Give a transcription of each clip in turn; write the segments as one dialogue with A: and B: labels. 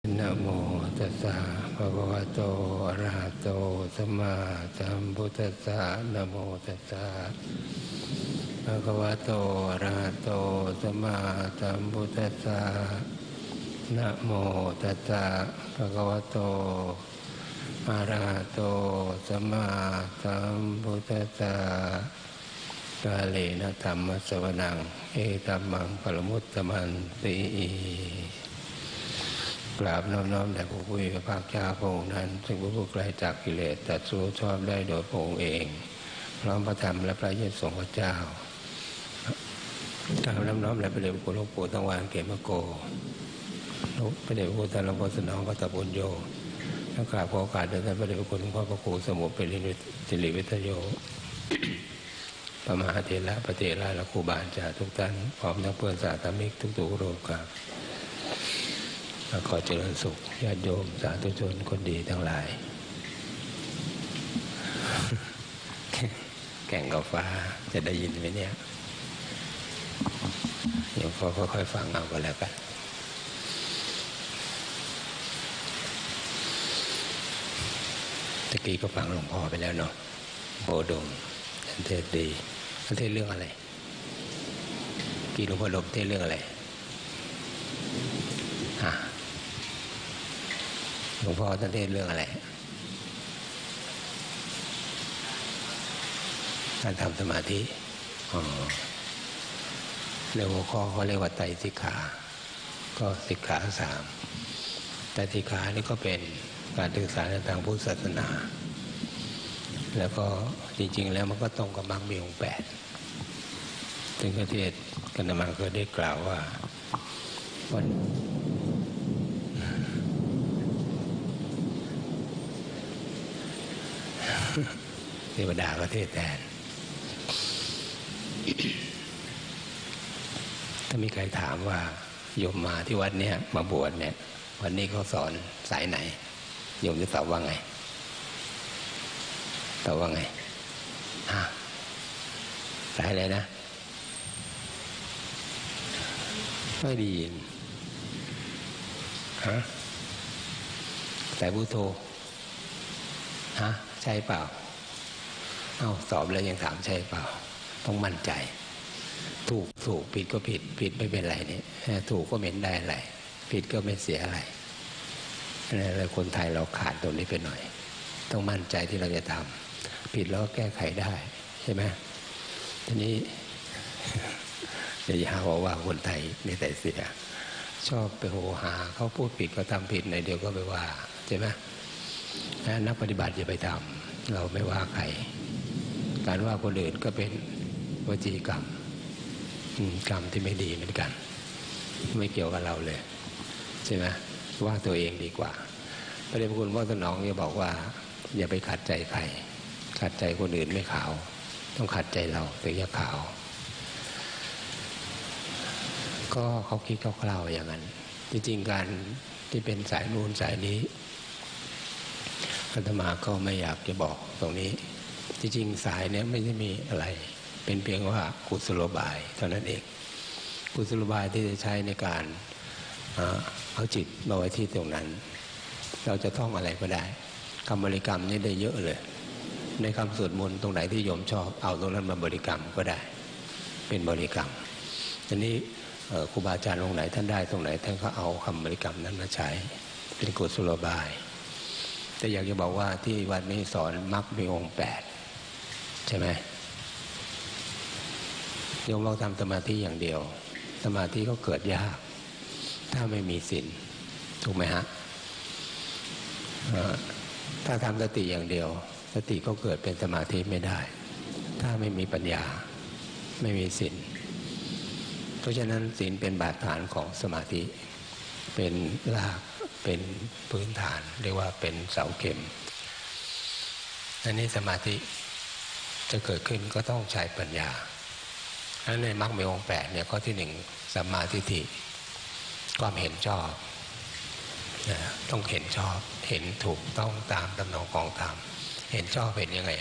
A: นะโมตัสสะภะคะวะโตอะระหะโตสัมมาสัมพุทธัสสะนะโมตัสสะภะคะวะโตอะระหะโตสัมมาสัมพุทธัสสะนะโมตัสสะภะคะวะโตอะระหะโตสัมมาสัมพุทธัสสะกาเลนะธัมมสวนังเอตัมมังปรมุตตมันติกราบน้อมแด่พระผู้มีพระภาคเจ้าพระองค์นั้นซึ่งผู้ไกลจากกิเลสตรัสรู้ชอบได้โดยพระองค์เองพร้อมพระธรรมและพระเยซูทรงพระเจ้ากราบน้อมแด่พระเดชพระคุณหลวงปู่ทั้งวานเกมโกพระเดชพระคุณท่านหลวงพ่อสนองพระตะปุญโญและกราบขอโอกาสแด่ท่านพระเดชพระคุณหลวงพ่อพระครูสมุทรเป็นสิริวิทโยพระมหาเถระพระเถระและครูบาอาจารย์ทุกท่านพร้อมทั้งเพื่อนสาธมิกทุกๆรูปครับขอเจริญสุขญาติโยมสาธุชนคนดีทั้งหลายแก่งกับฟ้าจะได้ยินไหมเนี่ยเดี๋ยวค่อยๆฟังเอาก็แล้วกันตะกี้ก็ฟังหลวงพ่อไปแล้วเนาะโบดมท่านเทศดีท่านเทศเรื่องอะไรกี่หลวงพ่อดมเทศเรื่องอะไรหลวงพ่อท่านเทศเรื่องอะไรการทำสมาธิในหัวข้อเขาเรียกว่าไตรสิกขาก็สิกขา3ไตรสิกขานี่ก็เป็นการศึกษาในทางพุทธศาสนาแล้วก็จริงๆแล้วมันก็ตรงกับมรรคมีองค์8ซึ่งพระเทศกันมาก็ได้กล่าวว่าวันเทวดาก็เทศแทนถ้ามีใครถามว่าโยมมาที่วัดเนี้ยมาบวชเนี่ยวันนี้เขาสอนสายไหนโยมจะตอบว่าไงตอบว่าไงสายอะไรนะไม่ได้ยินสายพุทโธใช่เปล่าสอบแล้วยังถามใช่เปล่าต้องมั่นใจถูกผิดก็ผิดไม่เป็นไรนี่ถูกก็ไม่ได้อะไรผิดก็ไม่เสียอะไรคนไทยเราขาดตรงนี้ไปหน่อยต้องมั่นใจที่เราจะทำผิดแล้วแก้ไขได้ใช่ไหมทีนี้อย่าหาว่าคนไทยนี่แต่เสียชอบไปโหหาเขาพูดผิดก็ทำผิดในเดียวก็ไปว่าใช่ไหมนักปฏิบัติอย่าไปทำเราไม่ว่าใครการว่าคนอื่นก็เป็นวจีกรรมกรรมที่ไม่ดีเหมือนกันไม่เกี่ยวกับเราเลยใช่ไหมว่าตัวเองดีกว่าพระเดชพระคุณพ่อสนองจะบอกว่าอย่าไปขัดใจใครขัดใจคนอื่นไม่ขาวต้องขัดใจเราถึงจะขาวก็เขาคิดคร่าวๆอย่างนั้นจริงๆการที่เป็นสายนู้นสายนี้อาตมาก็ไม่อยากจะบอกตรงนี้จริงๆสายเนี้ยไม่ได้มีอะไรเป็นเพียงว่ากุศโลบายเท่านั้นเองกุศโลบายที่จะใช้ในการเอาจิตมาไว้ที่ตรงนั้นเราจะท่องอะไรก็ได้คำบริกรรมนี่ได้เยอะเลยในคำสวดมนต์ตรงไหนที่โยมชอบเอาตรงนั้นมาบริกรรมก็ได้เป็นบริกรรมทีนี้ครูบาอาจารย์ตรงไหนท่านได้ตรงไหนท่านก็เอาคำบริกรรมนั้นมาใช้เป็นกุศโลบายแต่อยากจะบอกว่าที่วัดนี้สอนมรรคมีองค์8ใช่ไหมโยมเราทำสมาธิอย่างเดียวสมาธิก็เกิดยากถ้าไม่มีศีลถูกไหมฮะถ้าทำสติอย่างเดียวสติก็เกิดเป็นสมาธิไม่ได้ถ้าไม่มีปัญญาไม่มีศีลเพราะฉะนั้นศีลเป็นบาดฐานของสมาธิเป็นรากเป็นพื้นฐานเรียกว่าเป็นเสาเข็มอันนี้สมาธิจะเกิดขึ้นก็ต้องใช้ปัญญาแล้วในมรรคมีองค์8เนี่ยข้อที่1สัมมาทิฏฐิความเห็นชอบต้องเห็นชอบเห็นถูกต้องตามตำแหน่งของธรรมเห็นชอบเห็นยังไง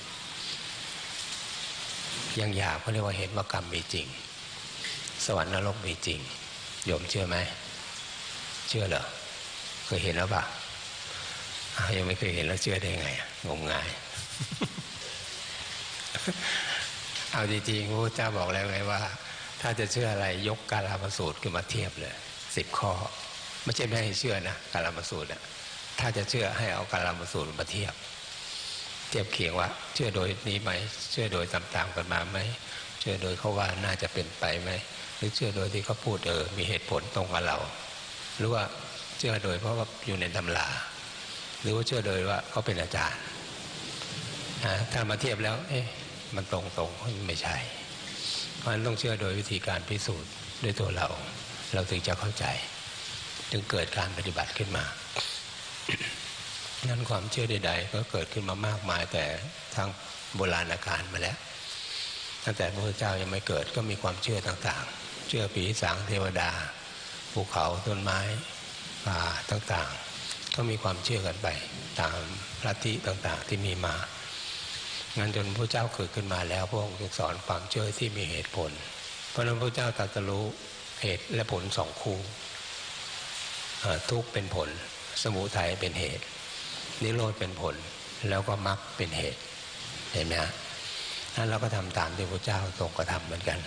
A: ยังหยาบเขาเรียกว่าเห็นว่ากรรมมีจริงสวรรค์นรกมีจริงโยมเชื่อไหมเชื่อเหรอเคยเห็นแล้วปะยังไม่เคยเห็นแล้วเชื่อได้ไงงมงาย เอาจริงๆพระพุทธเจ้าบอกแล้วไงว่าถ้าจะเชื่ออะไรยกกาลามสูตรขึ้นมาเทียบเลย10 ข้อไม่ใช่ไม่ให้เชื่อนะกาลามสูตรนะถ้าจะเชื่อให้เอากาลามสูตรมาเทียบเคียงว่าเชื่อโดยนี้ไหมเชื่อโดยตามๆกันมาไหมเชื่อโดยเขาว่าน่าจะเป็นไปไหมหรือเชื่อโดยที่เขาพูดมีเหตุผลตรงกับเราหรือว่าเชื่อโดยเพราะว่าอยู่ในตำราหรือว่าเชื่อโดยว่าเขาเป็นอาจารย์ถ้ามาเทียบแล้วมันตรงไม่ใช่เพราะฉะนั้นต้องเชื่อโดยวิธีการพิสูจน์ด้วยตัวเราถึงจะเข้าใจจึงเกิดการปฏิบัติขึ้นมานั้นความเชื่อใดๆก็เกิดขึ้นมามากมายแต่ทางโบราณกาลมาแล้วตั้งแต่พระพุทธเจ้ายังไม่เกิดก็มีความเชื่อต่างๆเชื่อผีสางเทวดาภูเขาต้นไม้ป่าต่างๆก็มีความเชื่อกันไปตามลัทธิต่างๆที่มีมางั้นจนพระเจ้าเกิดขึ้นมาแล้วพระองค์จึงสอนความเชื่อที่มีเหตุผลเพราะนั้นพระเจ้าตรัสรู้เหตุและผล2 คู่ทุกข์เป็นผลสมุทัยเป็นเหตุนิโรธเป็นผลแล้วก็มรรคเป็นเหตุเห็นไหมฮะนั้นเราก็ทำตามที่พระเจ้าทรงกระทำเหมือนกัน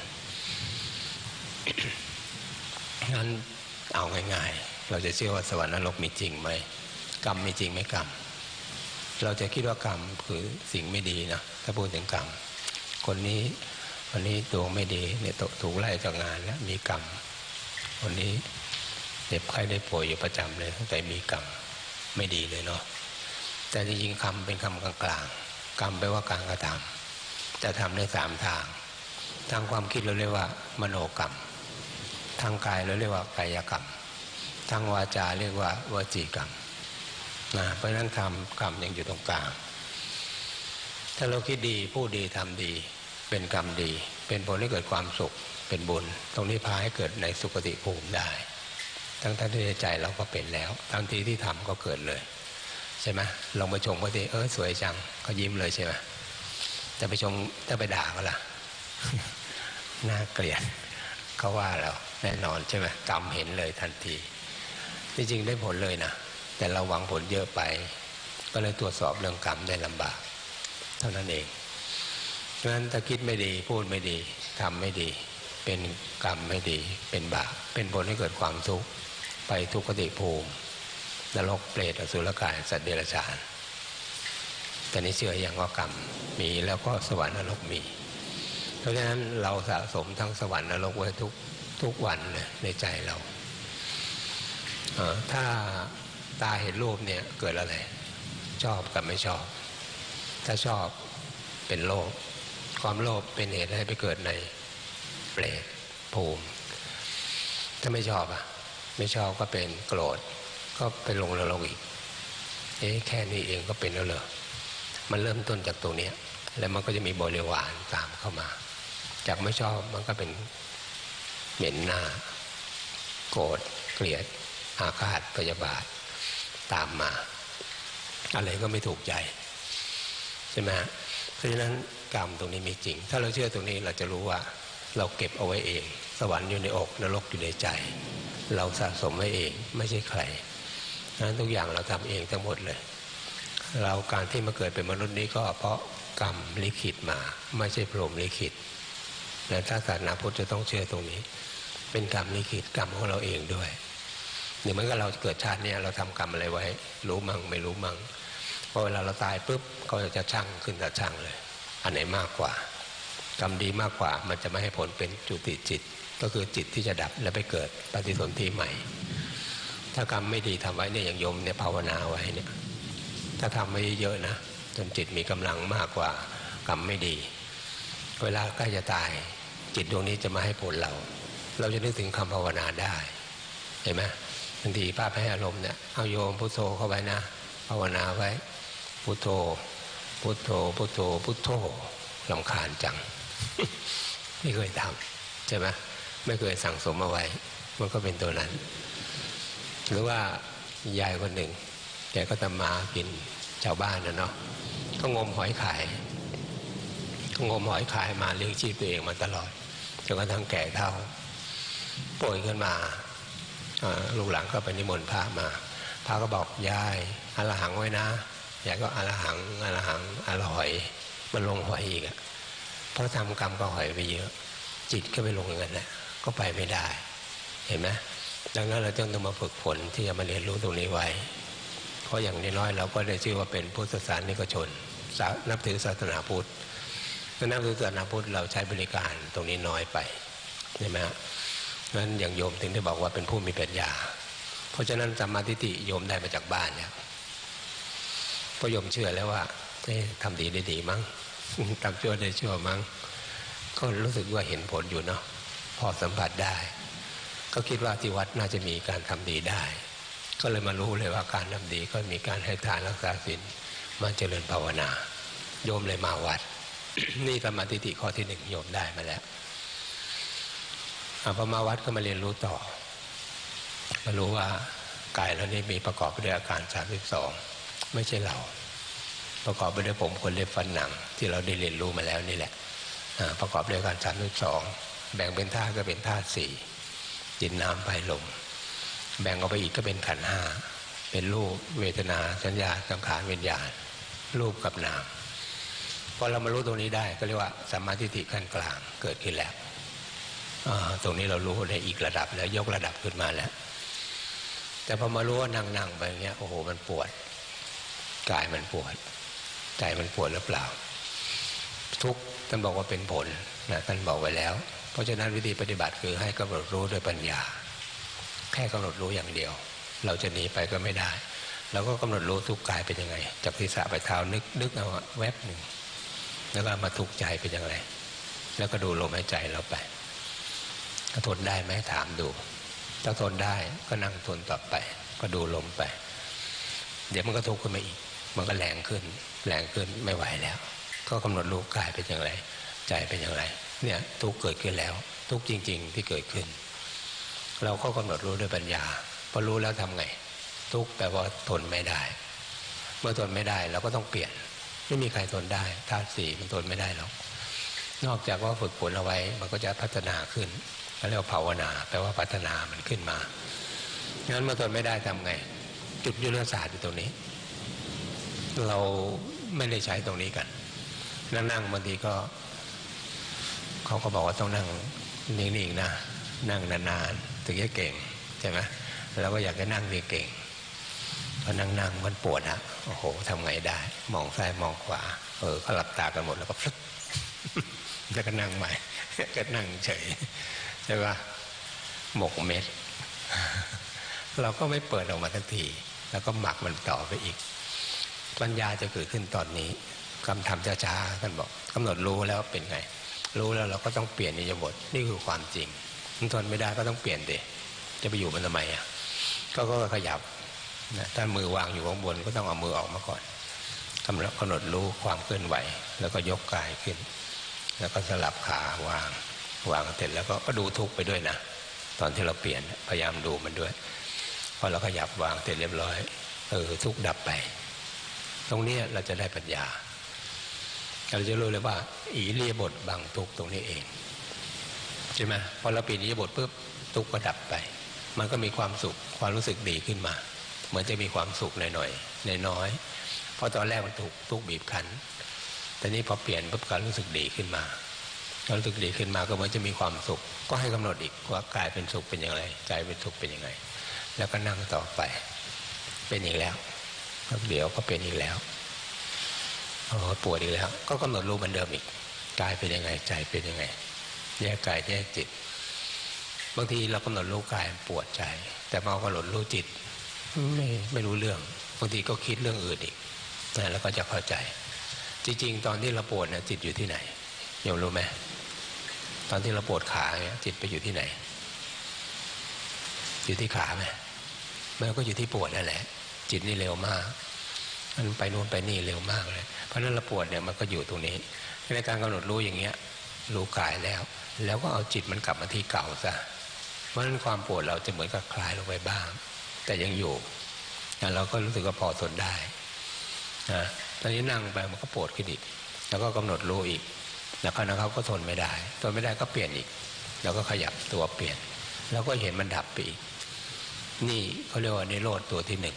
A: งั้นเอาง่ายๆเราจะเชื่อว่าสวรรค์นรกมีจริงไหมกรรมมีจริงไหมกรรมเราจะคิดว่ากรรมคือสิ่งไม่ดีนะถ้าพูดถึงกรรมคนนี้วันนี้ดวงไม่ดีเนี่ยถูกไล่จากงานแล้วมีกรรมคนนี้เจ็บไข้ได้ป่วยอยู่ประจำเลยตั้งแต่มีกรรมไม่ดีเลยเนาะแต่จริงๆคำเป็นคำกลางๆกรรมแปลว่าการกระทำจะทำได้3 ทางทางความคิดเราเรียกว่ามโนกรรมทางกายเราเรียกว่ากายกรรมทางวาจาเรียกว่าวจีกรรมนะเพราะฉะนั้นกรรมยังอยู่ตรงกลางถ้าเราคิดดีพูดดีทำดีเป็นกรรมดีเป็นผลให้เกิดความสุขเป็นบุญตรงนี้พาให้เกิดในสุคติภูมิได้ทั้งที่ใจเราก็เป็นแล้วทันทีที่ทำก็เกิดเลยใช่ไหมลองไปชมเขาดิสวยจังเขายิ้มเลยใช่ไหมจะไปชมจะไปด่าเขาล่ะ น่าเกลียดเขาว่าเราแน่นอนใช่ไหมกรรมเห็นเลยทันทีจริงๆได้ผลเลยนะแต่เราหวังผลเยอะไปก็เลยตรวจสอบเรื่องกรรมได้ลำบากเท่านั้นเองเพราะฉะนั้นถ้าคิดไม่ดีพูดไม่ดีทำไม่ดีเป็นกรรมไม่ดีเป็นบาปเป็นผลให้เกิดความทุกข์ไปทุกขติภูมินรกเปรตอสุรกายสัตว์เดรัจฉานแต่นี้เชื่ออย่างว่ากรรมมีแล้วก็สวรรค์นรกมีเพราะฉะนั้นเราสะสมทั้งสวรรค์นรกไว้ทุกวันเลยในใจเราถ้าตาเห็นรูปเนี่ยเกิดอะไรชอบกับไม่ชอบถ้าชอบเป็นโลภความโลภเป็นเหตุให้ไปเกิดในเปรตภูมิถ้าไม่ชอบไม่ชอบก็เป็นโกรธก็ไปลงนรกอีกแค่นี้เองก็เป็นแล้วเหรอมันเริ่มต้นจากตรงนี้แล้วมันก็จะมีบริวารตามเข้ามาจากไม่ชอบมันก็เป็นเหม็นหน้าโกรธเกลียดอาฆาตพยาบาทตามมาอะไรก็ไม่ถูกใจใช่ไหมเพราะฉะนั้นกรรมตรงนี้มีจริงถ้าเราเชื่อตรงนี้เราจะรู้ว่าเราเก็บเอาไว้เองสวรรค์อยู่ในอกนรกอยู่ในใจเราสะสมไว้เองไม่ใช่ใครนั้นทุกอย่างเราทำเองทั้งหมดเลยเราการที่มาเกิดเป็นมนุษย์นี้ก็เพราะกรรมลิขิตมาไม่ใช่พรหมลิขิตแต่ถ้าศาสนาพุทธจะต้องเชื่อตรงนี้เป็นกรรมลิขิตกรรมของเราเองด้วยเหมือนกับเราเกิดชาตินี้เราทำกรรมอะไรไว้รู้มั่งไม่รู้มั่งพอเวลาเราตายปุ๊บก็จะชั่งขึ้นแต่ชั่งเลยอันไหนมากกว่ากรรมดีมากกว่ามันจะไม่ให้ผลเป็นจุติจิตก็คือจิตที่จะดับและไปเกิดปฏิสนธิใหม่ถ้ากรรมไม่ดีทำไว้เนี่ยอย่างโยมเนี่ยภาวนาไว้เนี่ยถ้าทำไว้เยอะนะจนจิตมีกำลังมากกว่ากรรมไม่ดีเวลาใกล้จะตายจิตดวงนี้จะมาให้ผลเราจะนึกถึงคำภาวนาได้เห็นไหมบางทีป้าให้อารมณ์เนี่ยเอาโยมพุทโธเข้าไว้นะภาวนาไว้พุทโธพุทโธพุทโธพุทโธรำคาญจัง ไม่เคยทำใช่ไหมไม่เคยสั่งสมเอาไว้มันก็เป็นตัวนั้นหรือว่ายายคนหนึ่งแกก็ทำมากินชาวบ้านนะเนาะก็งมหอยขายมาเลี้ยงชีพตัวเองมาตลอดจนกระทั่งแก่เฒ่าป่วยขึ้นมาลูกหลานก็ไปนิมนต์พระมาพระก็บอกยายอรหังไว้นะยายก็อรหังอรหังอร่อยมันลงหอยอีกอะเพราะทำกรรมก็หอยไปเยอะจิตก็ไปลงอย่างนั้นแหละก็ไปไม่ได้เห็นไหมดังนั้นเราต้องมาฝึกฝนที่จะมาเรียนรู้ตรงนี้ไว้เพราะอย่างน้อยเราก็ได้ชื่อว่าเป็นพุทธศาสนิกชนนับถือศาสนาพุทธนับถือศาสนาพุทธเราใช้บริการตรงนี้น้อยไปใช่ไหมฮะงั้นอย่างโยมถึงได้บอกว่าเป็นผู้มีปัญญาเพราะฉะนั้นสัมมาทิฏฐิโยมได้มาจากบ้านเนี่ยเพราะโยมเชื่อแล้วว่าทำดีได้ดีมั้งทำชั่วได้ชั่วมั้งก็รู้สึกว่าเห็นผลอยู่เนาะพอสัมผัสได้ก็คิดว่าที่วัดน่าจะมีการทำดีได้ก็เลยมารู้เลยว่าการทำดีก็มีการให้ทานรักษาศีลมาเจริญภาวนาโยมเลยมาวัด นี่สัมมาทิฏฐิข้อที่หนึ่งโยมได้มาแล้วพอมาวัดก็มาเรียนรู้ต่อมารู้ว่ากายเรานี่มีประกอบไปด้วยอาการ32ไม่ใช่เราประกอบไปด้วยผมขนเล็บฟันหนังที่เราได้เรียนรู้มาแล้วนี่แหละประกอบด้วยอาการ32แบ่งเป็นธาตุก็เป็นธาตุ4ดินน้ำไฟลมแบ่งออกไปอีกก็เป็นขันธ์5เป็นรูปเวทนาสัญญาสังขารวิญญาณรูปกับนามพอเรามารู้ตรงนี้ได้ก็เรียกว่าสัมมาทิฏฐิขั้นกลางเกิดขึ้นแล้วตรงนี้เรารู้ในอีกระดับแล้วยกระดับขึ้นมาแล้วแต่พอมารู้ว่านั่งไปอย่างเงี้ยโอ้โหมันปวดกายมันปวดใจมันปวดหรือเปล่าทุกท่านบอกว่าเป็นผลนะท่านบอกไว้แล้วเพราะฉะนั้นวิธีปฏิบัติคือให้กำหนดรู้ด้วยปัญญาแค่กำหนดรู้อย่างเดียวเราจะหนีไปก็ไม่ได้เราก็กำหนดรู้ทุกกายเป็นยังไงจากศีรษะไปเท้านึกเอาแวบหนึ่งแล้วก็มาทุกใจเป็นยังไงแล้วก็ดูลมหายใจเราไปทนได้ไหมถามดูถ้าทนได้ก็นั่งทนต่อไปก็ดูลมไปเดี๋ยวมันก็ทุกข์ขึ้นมาอีกมันก็แรงขึ้นไม่ไหวแล้วก็กำหนดรู้กายเป็นอย่างไรใจเป็นอย่างไรเนี่ยทุกข์เกิดขึ้นแล้วทุกข์จริงๆที่เกิดขึ้นเราก็กำหนดรู้ด้วยปัญญาพอรู้แล้วทำไงทุกข์แปลว่าทนไม่ได้เมื่อทนไม่ได้เราก็ต้องเปลี่ยนไม่มีใครทนได้ธาตุสี่มันทนไม่ได้หรอกนอกจากว่าฝึกฝนเอาไว้มันก็จะพัฒนาขึ้นเรียกว่าภาวนาแปลว่าพัฒนามันขึ้นมางั้นเมื่อทนไม่ได้ทำไงจุดยุทธศาสตร์อยู่ตรงนี้เราไม่ได้ใช้ตรงนี้กันนั่งบางทีก็เขาก็บอกว่าต้องนั่งนิ่งๆนะนั่งนานๆถึงจะเก่งใช่ไหมเราก็อยากจะนั่งเก่งพอนั่งมันปวดอะโอ้โหทำไงได้มองซ้ายมองขวาเขาหลับตากันหมดแล้วก็ฟึ๊บแล้วก็นั่งใหม่ก็นั่งเฉยใช่ปะหมกเม็ดเราก็ไม่เปิดออกมาทันทีแล้วก็หมักมันต่อไปอีกปัญญาจะเกิดขึ้นตอนนี้คำทำช้าๆท่านบอกกำหนดรู้แล้วเป็นไงรู้แล้วเราก็ต้องเปลี่ยนอิริยาบถนี่คือความจริงมันทนไม่ได้ก็ต้องเปลี่ยนดิจะไปอยู่มันทำไมอ่ะก็ขยับนะถ้ามือวางอยู่ข้างบนก็ต้องเอามือออกมาก่อนกำหนดรู้ความเคลื่อนไหวแล้วก็ยกกายขึ้นแล้วก็สลับขาวางเสร็จแล้วก็ดูทุกข์ไปด้วยนะตอนที่เราเปลี่ยนพยายามดูมันด้วยพอเราขยับวางเสร็จเรียบร้อยทุกข์ดับไปตรงนี้เราจะได้ปัญญาเราจะรู้เลยว่าอิริยาบถบังทุกข์ตรงนี้เองใช่ไหมพอเราเปลี่ยนอิริยาบถปุ๊บทุกข์ก็ดับไปมันก็มีความสุขความรู้สึกดีขึ้นมาเหมือนจะมีความสุขหน่อยๆน้อยๆเพราะตอนแรกมันถูกทุกข์บีบคั้นแต่นี้พอเปลี่ยนปุ๊บการรู้สึกดีขึ้นมารู้สึกดีขึ้นมาก็เหมือนจะมีความสุขก็ให้กำหนดอีกว่ากายเป็นสุขเป็นอย่างไรใจเป็นสุขเป็นยังไงแล้วก็นั่งต่อไปเป็นอีกแล้วเดี๋ยวก็เป็นอีกแล้วปวดอีกแล้วก็กำหนดรู้เหมือนเดิมอีกกายเป็นยังไงใจเป็นยังไงแยกกายแยกจิตบางทีเรากำหนดรู้กายปวดใจแต่มากำหนดรู้จิตไม่รู้เรื่องบางทีก็คิดเรื่องอื่นอีกแล้วก็จะเข้าใจจริงๆตอนที่เราปวดเนี่ยจิตอยู่ที่ไหนโยมรู้ไหมตอนที่เราปวดขาเนี่ยจิตไปอยู่ที่ไหนอยู่ที่ขาไหมมันก็อยู่ที่ปวดนั่นแหละจิตนี่เร็วมากมันไปนู่นไปนี่เร็วมากเลยเพราะนั้นเราปวดเนี่ยมันก็อยู่ตรงนี้ในการกำหนดรู้อย่างเงี้ยรู้กายแล้วก็เอาจิตมันกลับมาที่เก่าซะเพราะฉะนั้นความปวดเราจะเหมือนกับคลายลงไปบ้างแต่ยังอยู่เราก็รู้สึกว่าพอทนได้ตอนนี้นั่งไปมันก็ปวดขึ้นอีกแล้วก็กำหนดรู้อีกแล้วเขาก็ทนไม่ได้ก็เปลี่ยนอีกแล้วก็ขยับตัวเปลี่ยนแล้วก็เห็นมันดับไปอีกนี่เขาเรียกว่านิโรธตัวที่หนึ่ง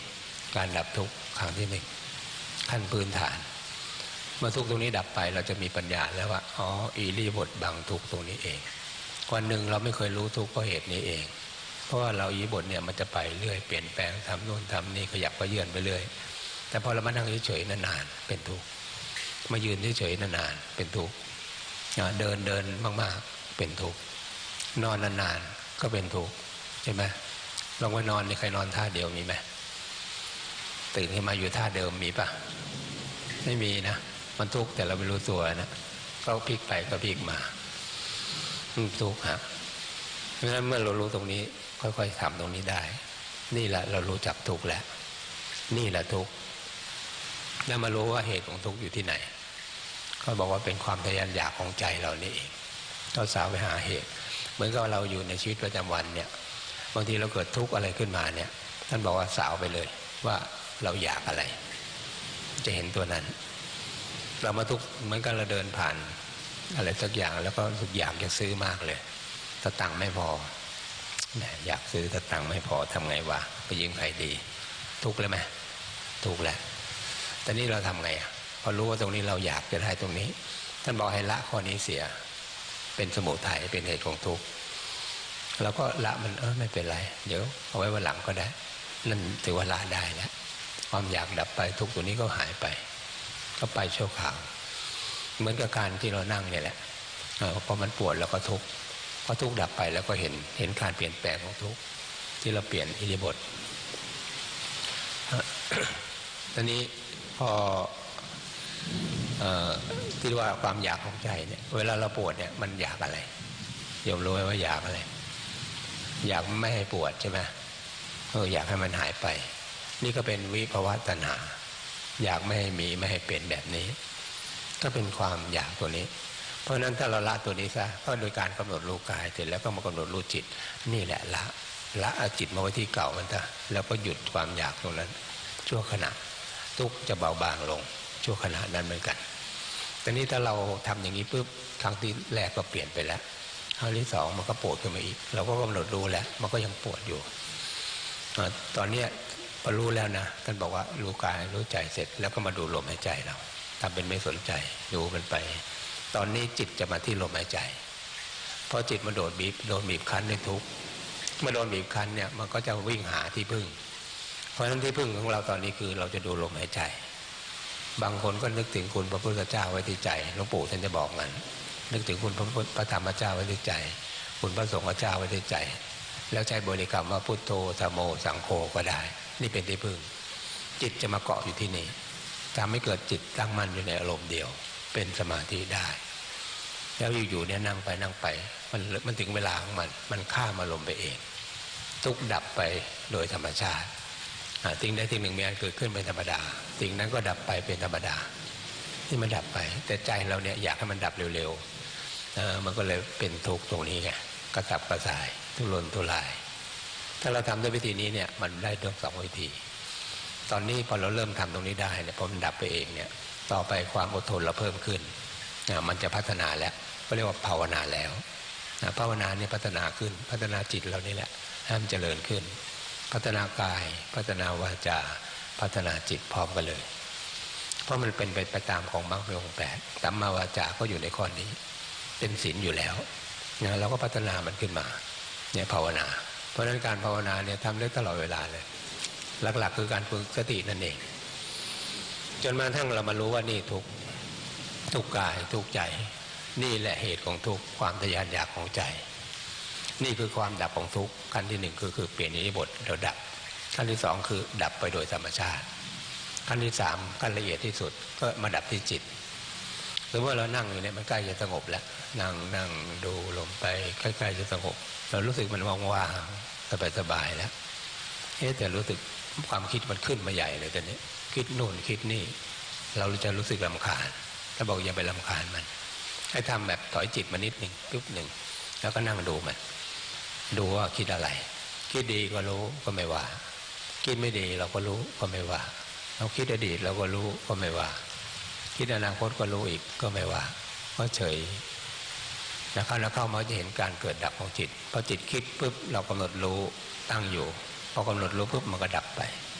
A: การดับทุกข์ขั้นที่หนึ่งขั้นพื้นฐานเมื่อทุกข์ตรงนี้ดับไปเราจะมีปัญญาแล้วว่าอ๋ออิริยาบถบังทุกข์ตรงนี้เองวันหนึ่งเราไม่เคยรู้ทุกข์เพราะเหตุนี้เองเพราะว่าเราอิริยาบถเนี่ยมันจะไปเรื่อยเปลี่ยนแปลงทำโน่นทำนี่ขยับก็เยื่อนไปเรื่อยแต่พอเรามานั่งเฉยๆนานๆเป็นทุกข์มายืนเฉยๆนานๆเป็นทุกข์เดินมากๆเป็นทุกข์นอนนานๆก็เป็นทุกข์ใช่ไหมลองไปนอนในใครนอนท่าเดียวมีไหมตื่นขึ้นมาอยู่ท่าเดิมมีปะไม่มีนะมันทุกข์แต่เราไม่รู้ตัวนะก็พลิกไปก็พลิกมาทุกข์ฮะเพราะฉะนั้นเมื่อเรารู้ตรงนี้ค่อยๆทำตรงนี้ได้นี่แหละเรารู้จักทุกข์แล้วนี่แหละทุกข์แล้วมารู้ว่าเหตุของทุกข์อยู่ที่ไหนเขาบอกว่าเป็นความทะยานอยากของใจเรานี่เองเราสาวไปหาเหตุเหมือนกับเราอยู่ในชีวิตประจำวันเนี่ยบางทีเราเกิดทุกข์อะไรขึ้นมาเนี่ยท่านบอกว่าสาวไปเลยว่าเราอยากอะไรจะเห็นตัวนั้นเรามาทุกข์เหมือนกันเราเดินผ่านอะไรสักอย่างแล้วก็ทุกอย่างจะซื้อมากเลยถ้าตังค์ไม่พออยากซื้อแต่ตังค์ไม่พอทำไงวะไปยืมใครดีทุกข์เลยไหมทุกข์แหละแต่นี่เราทำไงพอรู้ว่าตรงนี้เราอยากจะได้ตรงนี้ท่านบอกให้ละข้อนี้เสียเป็นสมุทัยเป็นเหตุของทุกข์เราก็ละมันไม่เป็นไรเดี๋ยวเอาไว้วันหลังก็ได้นั่นถือว่าละได้แล้วความอยากดับไปทุกข์ตัวนี้ก็หายไปก็ไปชั่วคราวเหมือนกับการที่เรานั่งเนี่ยแหละพอมันปวดเราก็ทุกข์พอทุกข์ดับไปแล้วก็เห็นการเปลี่ยนแปลงของทุกข์ที่เราเปลี่ยนอิริยาบถตอนนี้พอที่ว่าความอยากของใจเนี่ยเวลาเราปวดเนี่ยมันอยากอะไรโยมรู้ไหมว่าอยากอะไรอยากไม่ให้ปวดใช่ไหมอยากให้มันหายไปนี่ก็เป็นวิภวตัณหาอยากไม่ให้มีไม่ให้เป็นแบบนี้ก็เป็นความอยากตัวนี้เพราะฉะนั้นถ้าเราละตัวนี้ซะก็โดยการกำหนดรู้กายเสร็จแล้วก็มากำหนดรู้จิตนี่แหละละเอาจิตมาไว้ที่เก่ามันซะแล้วก็หยุดความอยากตรงนั้นชั่วขณะทุกข์จะเบาบางลงชั่วขณะนั้นเหมือนกันแต่นี้ถ้าเราทำอย่างนี้ปุ๊บครั้งที่แรกก็เปลี่ยนไปแล้วครั้งที่สองมันก็ปวดขึ้นมาอีกเราก็กำหนดรู้แล้วมันก็ยังปวดอยู่ตอนนี้พอรู้แล้วนะท่านบอกว่ารู้กายรู้ใจเสร็จแล้วก็มาดูลมหายใจเราทำเป็นไม่สนใจดูมันไปตอนนี้จิตจะมาที่ลมหายใจพอจิตมาโดนบีบคั้นในทุกข์มาโดนบีบคั้นเนี่ยมันก็จะวิ่งหาที่พึ่งเพราะฉะนั้นที่พึ่งของเราตอนนี้คือเราจะดูลมหายใจบางคนก็นึกถึงคุณพระพุทธเจ้าไว้ที่ใจหลวงปู่ท่านจะบอกงั้นนึกถึงคุณพระธรรมเจ้าไว้ที่ใจคุณพระสงฆ์เจ้าไว้ที่ใจแล้วใช้บริกรรมว่าพุทโธธัมโมสังโฆก็ได้นี่เป็นที่พึ่งจิตจะมาเกาะอยู่ที่นี่ทำให้เกิดจิตตั้งมั่นอยู่ในอารมณ์เดียวเป็นสมาธิได้แล้วอยู่ๆเนี่ยนั่งไปมันถึงเวลาของมันข้ามอารมณ์ไปเองทุกดับไปโดยธรรมชาติสิ่งใดสิ่งหนึ่งมีอันเกิดขึ้นเป็นธรรมดาสิ่งนั้นก็ดับไปเป็นธรรมดาที่มันดับไปแต่ใจเราเนี่ยอยากให้มันดับเร็วๆมันก็เลยเป็นทุกข์ตรงนี้ไงกระสับกระส่ายทุรนทุรายถ้าเราทำด้วยวิธีนี้เนี่ยมันได้ทั้งสองวิธีตอนนี้พอเราเริ่มทำตรงนี้ได้เนี่ยพอมันดับไปเองเนี่ยต่อไปความอดทนเราเพิ่มขึ้นมันจะพัฒนาแล้วก็เรียกว่าภาวนาแล้วภาวนาเนี่ยพัฒนาขึ้นพัฒนาจิตเรานี่แหละให้มันเจริญขึ้นพัฒนากายพัฒนาวาจาพัฒนาจิตพร้อมกันเลยเพราะมันเป็นไปตามของมรรคองค์แปดสัมมาวาจาก็อยู่ในข้อนี้เป็นศีลอยู่แล้วเราก็พัฒนามันขึ้นมาเนี่ยภาวนาเพราะฉะนั้นการภาวนาเนี่ยทำได้ตลอดเวลาเลยหลักๆคือการฝึกสตินั่นเองจนมาทั้งเรามารู้ว่านี่ทุกกายทุกใจนี่แหละเหตุของทุกความทะยานอยากของใจนี่คือความดับของทุกขั้นที่หนึ่งคือเปลี่ยนอิริยาบถเราดับขั้นที่สองคือดับไปโดยธรรมชาติขั้นที่สามขั้นละเอียดที่สุดก็มาดับที่จิตหรือว่าเรานั่งอยู่เนี่ยมันใกล้จะสงบแล้วนั่งดูลมไปใกล้ๆจะสงบเรารู้สึกมันว่างๆสบายๆแล้วแต่รู้สึกความคิดมันขึ้นมาใหญ่เลยตอนนี้คิดโน่นคิดนี่เราจะรู้สึกรำคาญถ้าบอกอย่าไปรำคาญมันให้ทำแบบถอยจิตมานิดหนึ่งปุ๊บหนึ่งแล้วก็นั่งดูมันดูว่าคิดอะไรคิดดีก็รู้ก็ไม่ว่าคิดไม่ดีเราก็รู้ก็ไม่ว่าเราคิดอดีตเราก็รู้ก็ไม่ว่าคิดอนาคตก็รู้อีกก็ไม่ว่าก็เฉยแล้วเข้ามาจะเห็นการเกิดดับของจิตพอจิตคิดปุ๊บเรากำหนดรู้ตั้งอยู่พอกำหนดรู้ปุ๊บมันก็ดับไป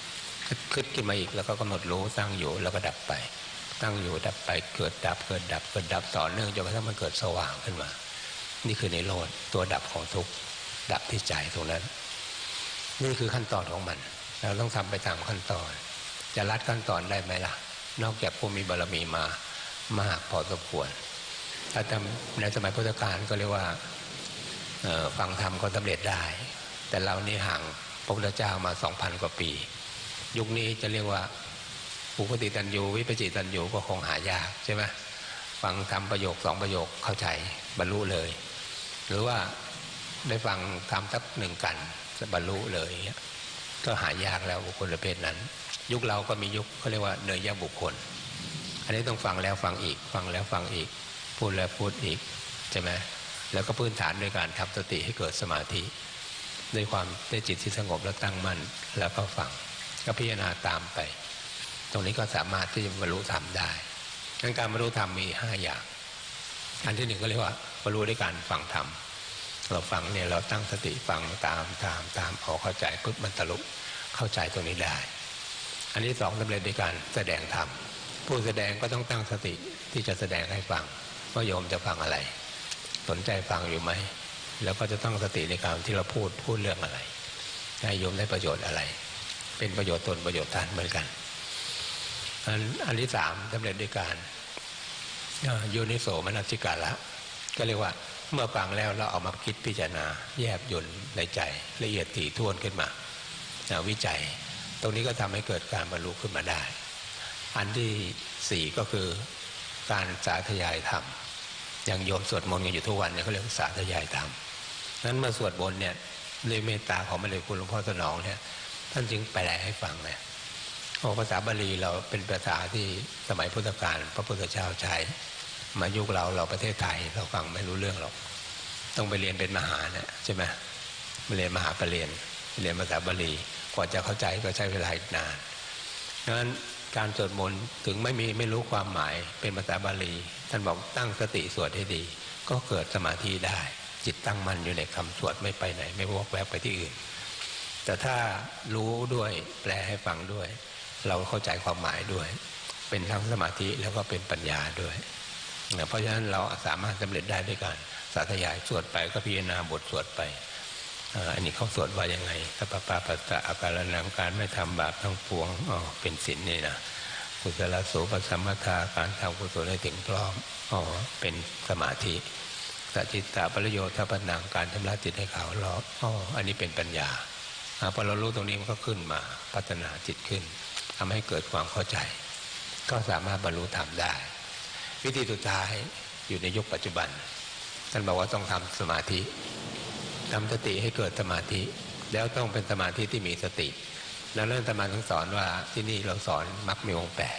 A: ขึ้นขึ้นมาอีกแล้วก็กำหนดรู้ตั้งอยู่แล้วก็ดับไปตั้งอยู่ดับไปเกิดดับเกิดดับเกิดดับต่อเนื่องจนกระทั่งมันเกิดสว่างขึ้นมานี่คือนิโรธตัวดับของทุกข์ดับที่ใจตรงนั้นนี่คือขั้นตอนของมันเราต้องทำไปตามขั้นตอนจะลัดขั้นตอนได้ไหมล่ะนอกจากผู้มีบารมีมามากพอสมควรถ้าในสมัยพุทธกาลก็เรียกว่าฟังธรรมก็สำเร็จได้แต่เรานี่ห่างพระพุทธเจ้ามา 2,000 กว่าปียุคนี้จะเรียกว่าอุปติตันยูวิปจิตันยูก็คงหายากใช่ไหมฟังธรรมประโยค2ประโยคเข้าใจบรรลุเลยหรือว่าได้ฟังธรรมสัก1 กันบรรลุเลยก็หายากแล้วบุคคลประเภทนั้นยุคเราก็มียุคเขาเรียกว่าเนยยะบุคคลอันนี้ต้องฟังแล้วฟังอีกฟังแล้วฟังอีกพูดแล้วพูดอีกใช่ไหมแล้วก็พื้นฐานด้วยการทำสติให้เกิดสมาธิด้วยความได้จิตที่สงบแล้วตั้งมั่นแล้วก็ฟังก็พิจารณาตามไปตรงนี้ก็สามารถที่จะบรรลุธรรมได้การบรรลุธรรมมี5 อย่างอันที่1ก็เรียกว่าบรรลุด้วยการฟังธรรมเราฟังเนี่ยเราตั้งสติฟังตามออกเข้าใจปุ๊บมันทะลุเข้าใจตรงนี้ได้อันที่2สำเร็จด้วยการแสดงธรรมผู้แสดงก็ต้องตั้งสติที่จะแสดงให้ฟังว่าโยมจะฟังอะไรสนใจฟังอยู่ไหมแล้วก็จะตั้งสติในการที่เราพูดเรื่องอะไรให้โยมได้ประโยชน์อะไรเป็นประโยชน์ตนประโยชน์ท่านเหมือนกันอันที่3สำเร็จด้วยการโยนิโสมนสิการะก็เรียกว่าเมื่อฟังแล้วเราเอามาคิดพิจารณาแยบยลในใจละเอียดถี่ถ้วนขึ้นมาวิจัยตรงนี้ก็ทำให้เกิดการบรรลุขึ้นมาได้อันที่4ก็คือการสาธยายธรรมอย่างโยมสวดมนต์กันอยู่ทุกวันเนี่ยเขาเรียกสาธยายธรรมนั้นเมื่อสวดมนต์เนี่ยด้วยเมตตาของพระเดชคุณหลวงพ่อสนองเนี่ยท่านจึงแปลให้ฟังเนี่ยภาษาบาลีเราเป็นภาษาที่สมัยพุทธกาลพระพุทธเจ้าใช้มายุคเราประเทศไทยเราฟังไม่รู้เรื่องหรอกต้องไปเรียนเป็นมหาเนี่ยใช่ไหมไปเรียนมหาปรริญญาเรียนภาษาบาลีกว่าจะเข้าใจก็ใช้เวลาอีกนานดังนั้นการสวดมนต์ถึงไม่รู้ความหมายเป็นภาษาบาลีท่านบอกตั้งสติสวดให้ดีก็เกิดสมาธิได้จิตตั้งมั่นอยู่ในคำสวดไม่ไปไหนไม่วอกแวกไปที่อื่นแต่ถ้ารู้ด้วยแปลให้ฟังด้วยเราเข้าใจความหมายด้วยเป็นทั้งสมาธิแล้วก็เป็นปัญญาด้วยเพราะฉะนั้นเราสามารถสำเร็จได้ด้วยการสาธยายสวดไปก็พิจารณาบทสวดไปอันนี้เขาสวดว่ายังไงสัพพะปัสสะอาการนังการไม่ทำบาปทั้งปวงเป็นศีลนี่นะกุศลโสปสัมมาทาการทำกุศลให้ถึงพร้อมเป็นสมาธิสัจจิตตปริโยธปนังการชำระจิตให้ขาวรอบอันนี้เป็นปัญญาพอเรารู้ตรงนี้มันก็ขึ้นมาพัฒนาจิตขึ้นทำให้เกิดความเข้าใจก็สามารถบรรลุธรรมได้วิธีสุดท้ายอยู่ในยุคปัจจุบันท่านบอกว่าต้องทำสมาธิทำสติให้เกิดสมาธิแล้วต้องเป็นสมาธิที่มีสติแล้วเรื่องธรรมะต้องสอนว่าที่นี่เราสอนมรรคมีองค์8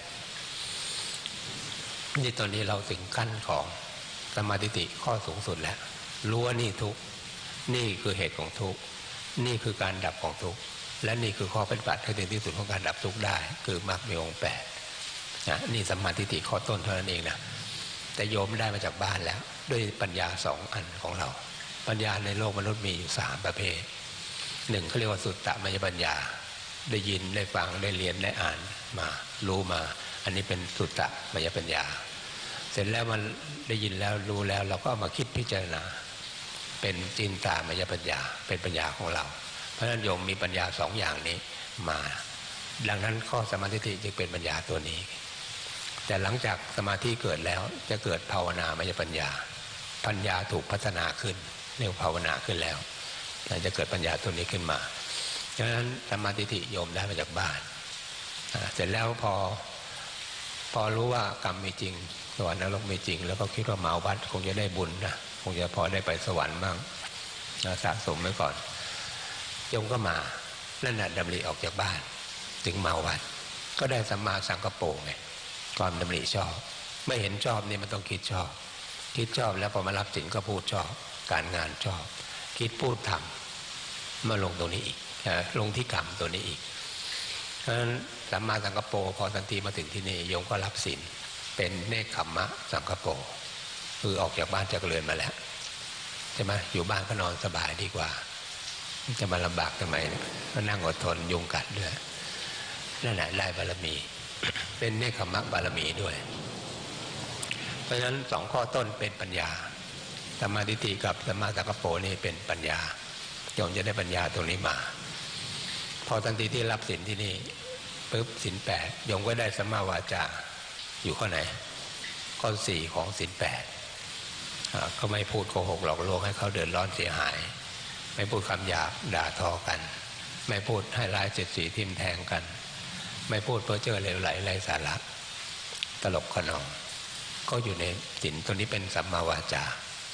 A: นี่ตอนนี้เราถึงขั้นของสมาธิข้อสูงสุดแล้วรู้ว่านี่ทุกข์นี่คือเหตุของทุกข์นี่คือการดับของทุกข์และนี่คือข้อปฏิบัติให้ถึงที่สุดของการดับทุกข์ได้คือมรรคมีองค์8นี่สัมมาทิฏฐิข้อต้นเท่านั้นเองนะแต่โยมได้มาจากบ้านแล้วด้วยปัญญา2 อันของเราปัญญาในโลกมนุษย์มีอยู่3 ประเภท1เขาเรียกว่าสุตตมยปัญญาได้ยินได้ฟังได้เรียนได้อ่านมารู้มาอันนี้เป็นสุตตมยปัญญาเสร็จแล้วมันได้ยินแล้วรู้แล้วเราก็เอามาคิดพิจารณาเป็นจินตามยปัญญาเป็นปัญญาของเราเพราะฉะนั้นโยมมีปัญญา2 อย่างนี้มาดังนั้นข้อสมาธิจึงเป็นปัญญาตัวนี้แต่หลังจากสมาธิเกิดแล้วจะเกิดภาวนามยปัญญาปัญญาถูกพัฒนาขึ้นเรียกภาวนาขึ้นแล้วจะเกิดปัญญาตัวนี้ขึ้นมาฉะนั้นสมาธิโยมได้มาจากบ้านเสร็จแล้วพอรู้ว่ากรรมมีจริงสวรรค์นรกมีจริงแล้วก็คิดว่ามาวัดคงจะได้บุญนะคงจะพอได้ไปสวรรค์บ้างสะสมไว้ก่อนโยมก็มานั่นน่ะดำริออกจากบ้านถึงมาวัดก็ได้สัมมาสังกัปโปไงความดำริชอบไม่เห็นชอบนี่มันต้องคิดชอบแล้วพอมารับสินก็พูดชอบการงานชอบคิดพูดทำมาลงตรงนี้อีกลงที่กรรมตัวนี้อีกเพราะฉะนั้นสัมมาสังกัปโปพอทันทีมาถึงที่นี่โยมก็รับสินเป็นเนคขมมะสังกัปโปคือออกจากบ้านจากเรือนมาแล้วใช่ไหมอยู่บ้านก็นอนสบายดีกว่าจะมาลำบากทำไมก็นั่งอดทนยุงกัดด้วยนั่นแหละได้บารมี เป็นเนคขมะบารมีด้วยเพราะฉะนั้นสองข้อต้นเป็นปัญญาสัมมาทิฏฐิกับสัมมาสังกัปโปนี่เป็นปัญญาโยมจะได้ปัญญาตรงนี้มาพอทันทีที่รับศีลที่นี่ปุ๊บศีล 8โยมก็ได้สัมมาวาจาอยู่ข้อไหนข้อ4ของศีล 8ก็ไม่พูดโกหกหลอกลวงให้เขาเดือดร้อนเสียหายไม่พูดคำหยาบด่าทอกันไม่พูดให้ร้ายเจ็ดสีทิ่มแทงกันไม่พูดเพ้อเจ้อเลวไหลไร้สาระตลกขนองก็อยู่ในศีลตัวนี้เป็นสัมมาวาจา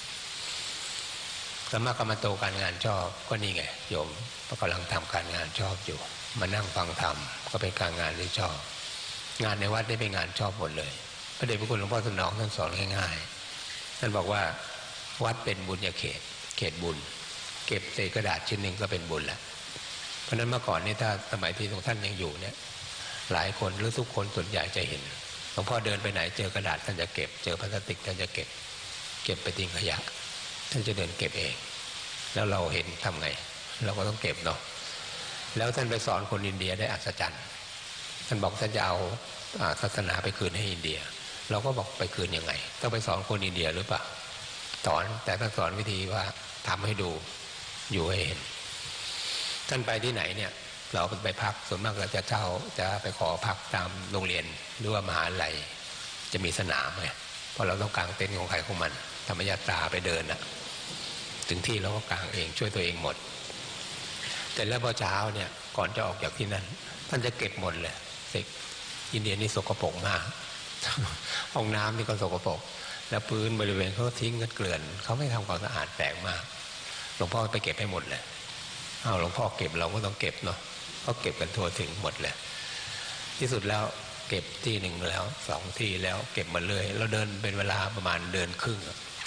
A: สัมมากัมมันโตการงานชอบก็นี่ไงโยมก็กำลังทำการงานชอบอยู่มานั่งฟังธรรมก็เป็นการงานที่ชอบงานในวัดได้เป็นงานชอบหมดเลยพระเดชพระคุณหลวงพ่อสนองท่านสอนง่ายๆท่านบอกว่าวัดเป็นบุญญาเขตบุญเก็บเศษกระดาษชิ้นหนึ่งก็เป็นบุญแล้วเพราะนั้นเมื่อก่อนนี่ถ้าสมัยที่ท่านยังอยู่เนี่ยหลายคนหรือทุกคนส่วนใหญ่จะเห็นหลวงพ่อเดินไปไหนเจอกระดาษท่านจะเก็บเจอพลาสติกท่านจะเก็บไปทิ้งขยะท่านจะเดินเก็บเองแล้วเราเห็นทำไงเราก็ต้องเก็บเนาะแล้วท่านไปสอนคนอินเดียได้อัศจรรย์ท่านบอกท่านจะเอาศาสนาไปคืนให้อินเดียเราก็บอกไปคืนยังไงต้องไปสอนคนอินเดียหรือเปล่าสอนแต่ท่านสอนวิธีว่าทำให้ดูอยู่ให้เห็นท่านไปที่ไหนเนี่ยเราไปพักส่วนมากเราจะไปขอพักตามโรงเรียนหรือว่ามหาลัยจะมีสนามไงเพราะเราต้องกางเต็นท์ของใครของมันธรรมยาตราไปเดินอะถึงที่เราก็กางเองช่วยตัวเองหมดแต่แล้วพอเช้าเนี่ยก่อนจะออกจากที่นั่นท่านจะเก็บหมดเลยอินเดียนี่สกปรกมากห้องน้ำนี่ก็สกปรกแล้วพื้นบริเวณเขาทิ้งกันเกลื่อนเขาไม่ทำความสะอาดแปลกมากหลวงพ่อไปเก็บให้หมดเลยหลวงพ่อเก็บเราก็ต้องเก็บเนาะเขาเก็บกันทั่วถึงหมดเลยที่สุดแล้วเก็บที่หนึ่งแล้ว2 ที่แล้วเก็บมาเลยเราเดินเป็นเวลาประมาณเดือนครึ่ง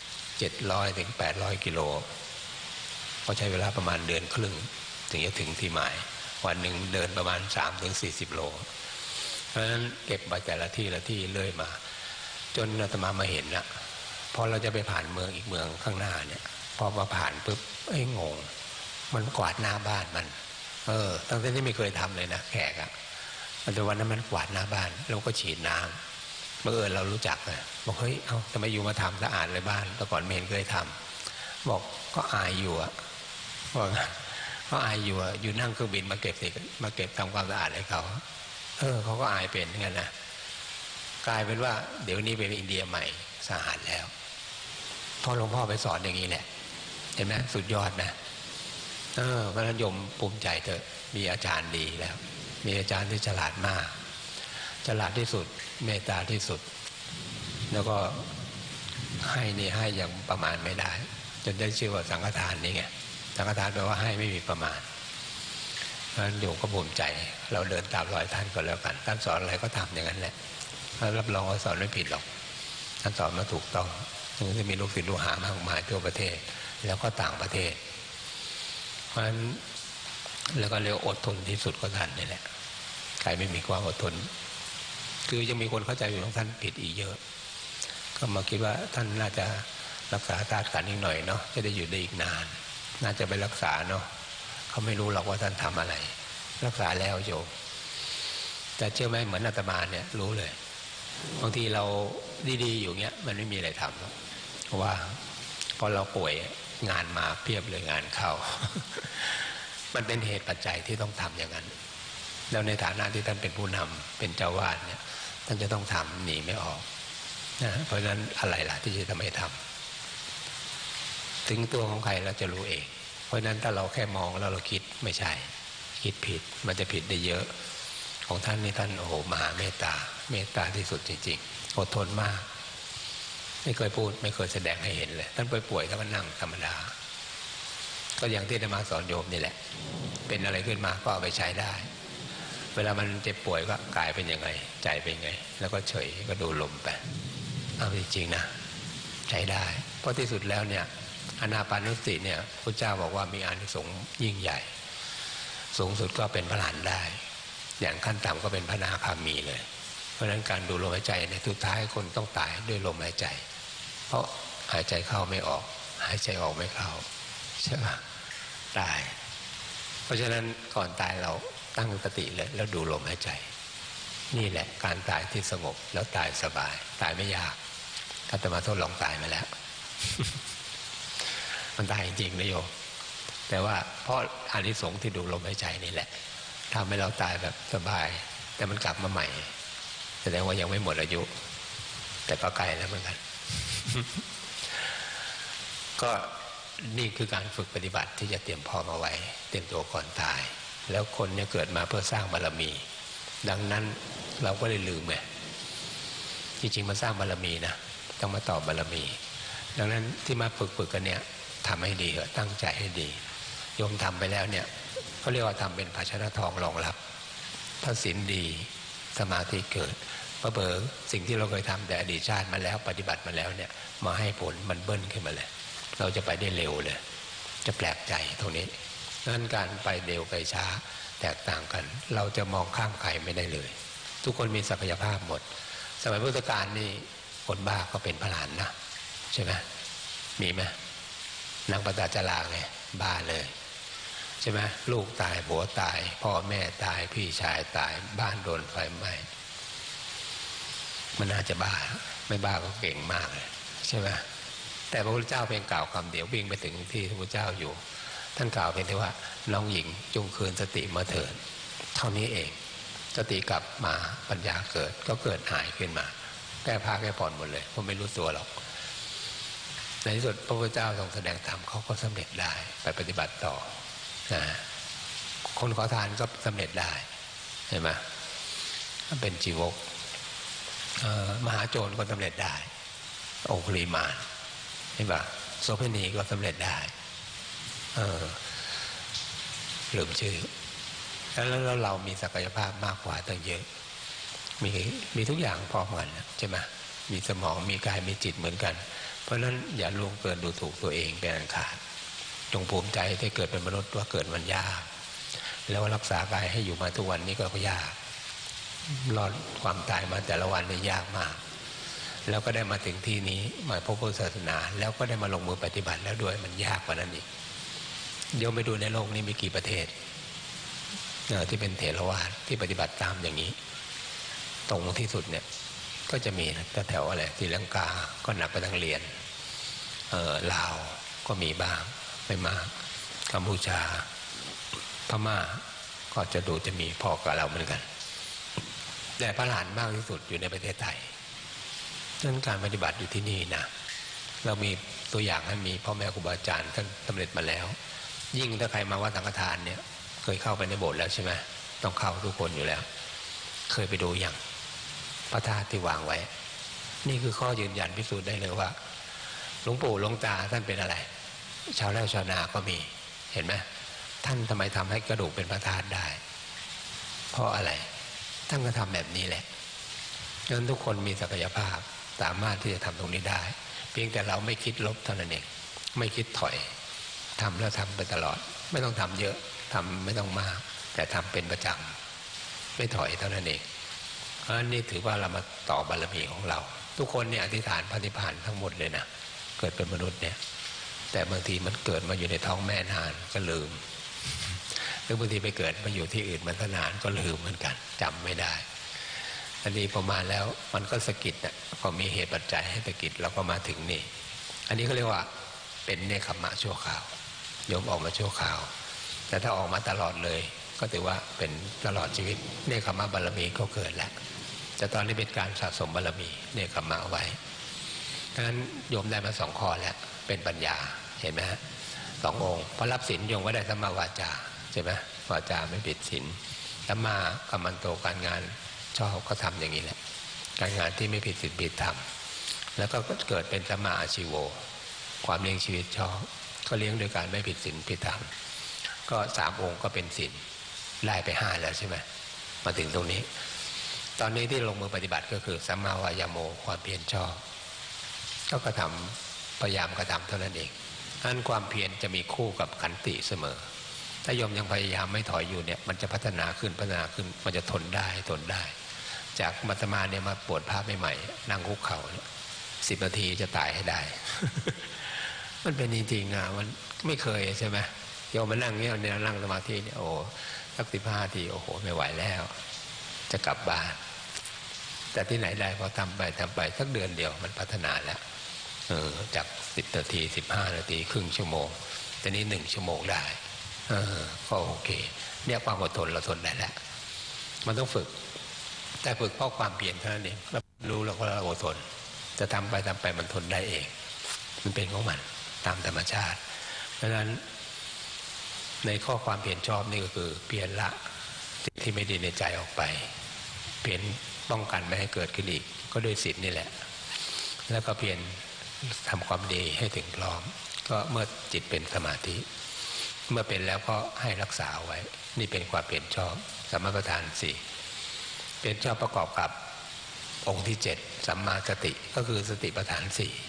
A: 700 ถึง 800 กิโลเขาใช้เวลาประมาณเดือนครึ่งถึงจะถึงที่หมายวันหนึ่งเดินประมาณ3 ถึง 40 โลเพราะฉะนั้นเก็บมาแต่ละที่เลื่อยมาจนอาตมาเห็นนะพอเราจะไปผ่านเมืองอีกเมืองข้างหน้าเนี่ยพอมาผ่านปุ๊บงงมันกวาดหน้าบ้านมันตั้งแต่ที่ไม่เคยทำเลยนะแขกอะแต่วันนั้นมันกวาดหน้าบ้านแล้วก็ฉีดน้ำเรารู้จักนะบอกเฮ้ยทำไมอยู่มาทำสะอาดเลยบ้านแต่ก่อนไม่เห็นเคยทำบอกก็อายอยู่อะบอกก็อายอยู่อะอยู่นั่งเครื่องบินมาเก็บทำความสะอาดให้เขาเขาก็อายเป็นงั้นนะกลายเป็นว่าเดี๋ยวนี้เป็นอินเดียใหม่สะอาดแล้วพอหลวงพ่อไปสอนอย่างนี้แหละเห็นไหมสุดยอดนะเพราะฉะนั้นโยมภูมิใจเถอะมีอาจารย์ดีแล้วมีอาจารย์ที่ฉลาดมากฉลาดที่สุดเมตตาที่สุดแล้วก็ให้อย่างประมาณไม่ได้จนได้ชื่อว่าสังฆทานนี่ไงสังฆทานแปลว่าให้ไม่มีประมาณเพราะฉะนั้นโยมก็ภูมิใจเราเดินตามรอยท่านก็แล้วกันท่านสอนอะไรก็ทำอย่างนั้นแหละรับรองว่าสอนไม่ผิดหรอกท่านสอนมาถูกต้องถึงจะมีลูกศิษย์ลูกหามากมายทั่วประเทศแล้วก็ต่างประเทศเพราะฉะนั้นแล้วก็เรียกอดทนที่สุดก็ท่านนี่แหละใครไม่มีความอดทนคือยังมีคนเข้าใจอยู่ของท่านผิดอีกเยอะก็มาคิดว่าท่านน่าจะรักษาธาตุขันธ์อีกหน่อยเนาะจะได้อยู่ได้อีกนานน่าจะไปรักษาเนาะเขาไม่รู้หรอกว่าท่านทำอะไรรักษาแล้วโยมแต่เชื่อไหมเหมือนอาตมาเนี่ยรู้เลยบางทีเราดีๆอยู่เงี้ยมันไม่มีอะไรทำหรอกเพราะว่าพอเราป่วยงานมาเพียบเลยงานเข้า มันเป็นเหตุปัจจัยที่ต้องทำอย่างนั้นแล้วในฐานะที่ท่านเป็นผู้นำเป็นเจ้าวาดเนี่ยท่านจะต้องทำหนีไม่ออกนะเพราะฉะนั้นอะไรล่ะที่จะทำให้ทำถึงตัวของใครเราจะรู้เองเพราะฉะนั้นถ้าเราแค่มองแล้วเราคิดไม่ใช่คิดผิดมันจะผิดได้เยอะของท่านนี่ท่านโอ้โหมหาเมตตาที่สุดจริงๆอดทนมากไม่เคยพูดไม่เคยแสดงให้เห็นเลยท่านป่วยท่านก็นั่งธรรมดาก็อย่างที่ได้มาสอนโยมนี่แหละเป็นอะไรขึ้นมาก็เอาไปใช้ได้เวลามันเจ็บป่วยก็กายเป็นยังไงใจเป็นยังไงแล้วก็เฉยก็ดูลมไปเอาจริงๆนะใช้ได้เพราะที่สุดแล้วเนี่ยอานาปานสติเนี่ยพระเจ้าบอกว่ามีอานิสงส์ยิ่งใหญ่สูงสุดก็เป็นพระอรหันต์ได้อย่างขั้นต่ำก็เป็นพระอนาคามีเลยเพราะฉะนั้นการดูลมหายใจในสุดท้ายคนต้องตายด้วยลมหายใจเพราะหายใจเข้าไม่ออกหายใจออกไม่เข้าใช่ไหมตายเพราะฉะนั้นก่อนตายเราตั้งสติเลยแล้วดูลมหายใจนี่แหละการตายที่สงบแล้วตายสบายตายไม่ยากอาตมาทดลองตายมาแล้ว มันตายจริงๆนะโยมแต่ว่าเพราะอานิสงส์ที่ดูลมหายใจนี่แหละทำให้เราตายแบบสบายแต่มันกลับมาใหม่แสดงว่ายังไม่หมดอายุแต่ก็ใกล้แล้วเหมือนกัน ก็นี่คือการฝึกปฏิบัติที่จะเตรียมพร้อมเอาไว้เตรียมตัวก่อนตายแล้วคนเนี่ยเกิดมาเพื่อสร้างบารมีดังนั้นเราก็เลยลืมไงจริงๆมาสร้างบารมีนะต้องมาตอบบารมีดังนั้นที่มาฝึกกันเนี่ยทำให้ดีเถอะตั้งใจให้ดีโยมทำไปแล้วเนี่ยเขาเรียกว่าทำเป็นภาชนะทองรองรับถ้าศีลดีสมาธิเกิดเบอร์สิ่งที่เราเคยทำแต่อดีตชาติมาแล้วปฏิบัติมาแล้วเนี่ยมาให้ผลมันเบิ้ลขึ้นมาเลยเราจะไปได้เร็วเลยจะแปลกใจตรงนี้ดังนั้นการไปเร็วไปช้าแตกต่างกันเราจะมองข้ามใครไม่ได้เลยทุกคนมีศักยภาพหมดสมัยพุทธกาลนี่คนบ้าก็เป็นพระหลานนะใช่ไหมมีไหมนางปตาจาราไงบ้าเลยใช่ไหมลูกตายผัวตายพ่อแม่ตายพี่ชายตายบ้านโดนไฟไหม้มันน่าจะบ้าไม่บ้าก็เก่งมากเลยใช่ไหมแต่พระพุทธเจ้าเพียงกล่าวคำเดียววิ่งไปถึงที่พระพุทธเจ้าอยู่ท่านกล่าวเพียงแต่ว่าน้องหญิงจงคืนสติมาเถิดเท่านี้เองสติกลับมาปัญญาเกิดก็เกิดหายขึ้นมาแก้ผ้าแก้ผ่อนหมดเลยเพราะไม่รู้ตัวหรอกในที่สุดพระพุทธเจ้าทรงแสดงธรรมเขาก็สำเร็จได้ไปปฏิบัติต่อนะคนขอทานก็สำเร็จได้เห็นไหมเป็นจีวกมหาโจรก็สำเร็จได้องคุลิมานเห็นปะโสเภณีก็สำเร็จได้ลืมชื่อแล้วเรามีศักยภาพมากกว่าตั้งเยอะมีทุกอย่างพร้อมกันใช่ไหมมีสมองมีกายมีจิตเหมือนกันเพราะฉะนั้นอย่าล่วงเกินดูถูกตัวเองเป็นอันขาดจงภูมิใจที่เกิดเป็นมนุษย์ว่าเกิดมันยากแล้วรักษากายให้อยู่มาทุกวันนี้ก็ยากรอดความตายมาแต่ละวันนี่ยากมากแล้วก็ได้มาถึงที่นี้มาพบพุทธศาสนาแล้วก็ได้มาลงมือปฏิบัติแล้วด้วยมันยากกว่านั้นอีกเดี๋ยวไปดูในโลกนี้มีกี่ประเทศที่เป็นเถรวาทที่ปฏิบัติตามอย่างนี้ตรงที่สุดเนี่ยก็จะมีแถวอะไรศรีลังกาก็หนักไปทางเรียนลาวก็มีบ้างไม่มากกัมพูชาพม่าก็จะมีพอกับเราเหมือนกันแต่พระหลานมากที่สุดอยู่ในประเทศไทยนั่นการปฏิบัติอยู่ที่นี่นะเรามีตัวอย่างให้มีพ่อแม่ครูบาอาจารย์ท่านสำเร็จมาแล้วยิ่งถ้าใครมาวัดสังฆทานเนี่ยเคยเข้าไปในโบสถ์แล้วใช่ไหมต้องเข้าทุกคนอยู่แล้วเคยไปดูอย่างพระธาตุที่วางไว้นี่คือข้อยืนยันพิสูจน์ได้เลยว่าหลวงปู่หลวงตาท่านเป็นอะไรชาวไร่ชาวนาก็มีเห็นไหมท่านทำไมทำให้กระดูกเป็นพระธาตุได้เพราะอะไรท่านก็ทำแบบนี้แหละฉะนั้นทุกคนมีศักยภาพสามารถที่จะทำตรงนี้ได้เพียงแต่เราไม่คิดลบเท่านั้นเองไม่คิดถอยทำแล้วทำไปตลอดไม่ต้องทำเยอะทำไม่ต้องมากแต่ทำเป็นประจำไม่ถอยเท่านั้นเองเพราะนี่ถือว่าเรามาต่อบารมีของเราทุกคนเนี่ยอธิษฐานปฏิภาณทั้งหมดเลยนะเกิดเป็นมนุษย์เนี่ยแต่บางทีมันเกิดมาอยู่ในท้องแม่นานก็ลืมหรือบางทีไปเกิดมาอยู่ที่อื่นมันนานก็ลืมเหมือนกันจำไม่ได้อันนี้ประมาณแล้วมันก็สะกิดน่ะพอมีเหตุปัจจัยให้สะกิดเราก็มาถึงนี่อันนี้เขาเรียกว่าเป็นเนคขมะชั่วคราวโยมออกมาชั่วคราวแต่ถ้าออกมาตลอดเลยก็ถือว่าเป็นตลอดชีวิตเนคขมะบารมีก็เกิดแล้วแต่ตอนนี้เป็นการสะสมบารมีเนคขมะไว้ดังนั้นโยมได้มา2 ข้อแล้วเป็นปัญญาเห็นไหมฮะ2 องค์พอรับศีลโยมก็ได้สัมมาวาจาใช่ไหมวาจาไม่ผิดศีลสัมมากัมมันโตการงานชอบก็ทำอย่างนี้แหละการงานที่ไม่ผิดศีลผิดธรรมแล้วก็เกิดเป็นสัมมาอาชีโวความเลี้ยงชีวิตชอบก็เลี้ยงโดยการไม่ผิดศีลผิดธรรมก็3 องค์ก็เป็นศีลไล่ไป5แล้วใช่ไหมมาถึงตรงนี้ตอนนี้ที่ลงมือปฏิบัติก็คือสัมมาวายโมความเพียรชอบก็กระทำพยายามกระทำเท่านั้นเองอันความเพียรจะมีคู่กับขันติเสมอถ้าโยมยังพยายามไม่ถอยอยู่เนี่ยมันจะพัฒนาขึ้นมันจะทนได้จากมัตมาเนี่ยมาปวดภาพใหม่ๆนั่งคุกเข่าเนี่ย10 นาทีจะตายให้ได้ มันเป็นจริงๆมันไม่เคยใช่ไหมโยมมานั่งเนี่ยนั่งสมาธิเนี่ยโอ้สัก15 ทีโอ้โหไม่ไหวแล้วจะกลับบ้านแต่ที่ไหนได้พอทำไปสักเดือนเดียวมันพัฒนาแล้วจาก10 นาที15 นาทีครึ่งชั่วโมงตอนนี้1 ชั่วโมงได้ก็โอเคเนี่ยความอดทนเราทนได้แล้วมันต้องฝึกแต่ฝึกเพราะความเพียรเท่านั้นเองรู้แล้วก็เราอดทนจะทำไปมันทนได้เองมันเป็นของมันตามธรรมชาติเพราะฉะนั้นในข้อความเพียรชอบนี่ก็คือเพียรละสิ่งที่ไม่ดีในใจออกไปเพียรป้องกันไม่ให้เกิดขึ้นอีกก็ด้วยศีลนี่แหละแล้วก็เพียรทำความดีให้ถึงพร้อมก็เมื่อจิตเป็นสมาธิเมื่อเป็นแล้วก็ให้รักษาไว้นี่เป็นความเพียรชอบสัมมาประธาน4เพียรชอบประกอบกับองค์ที่7สัมมาสติก็คือสติปัฏฐาน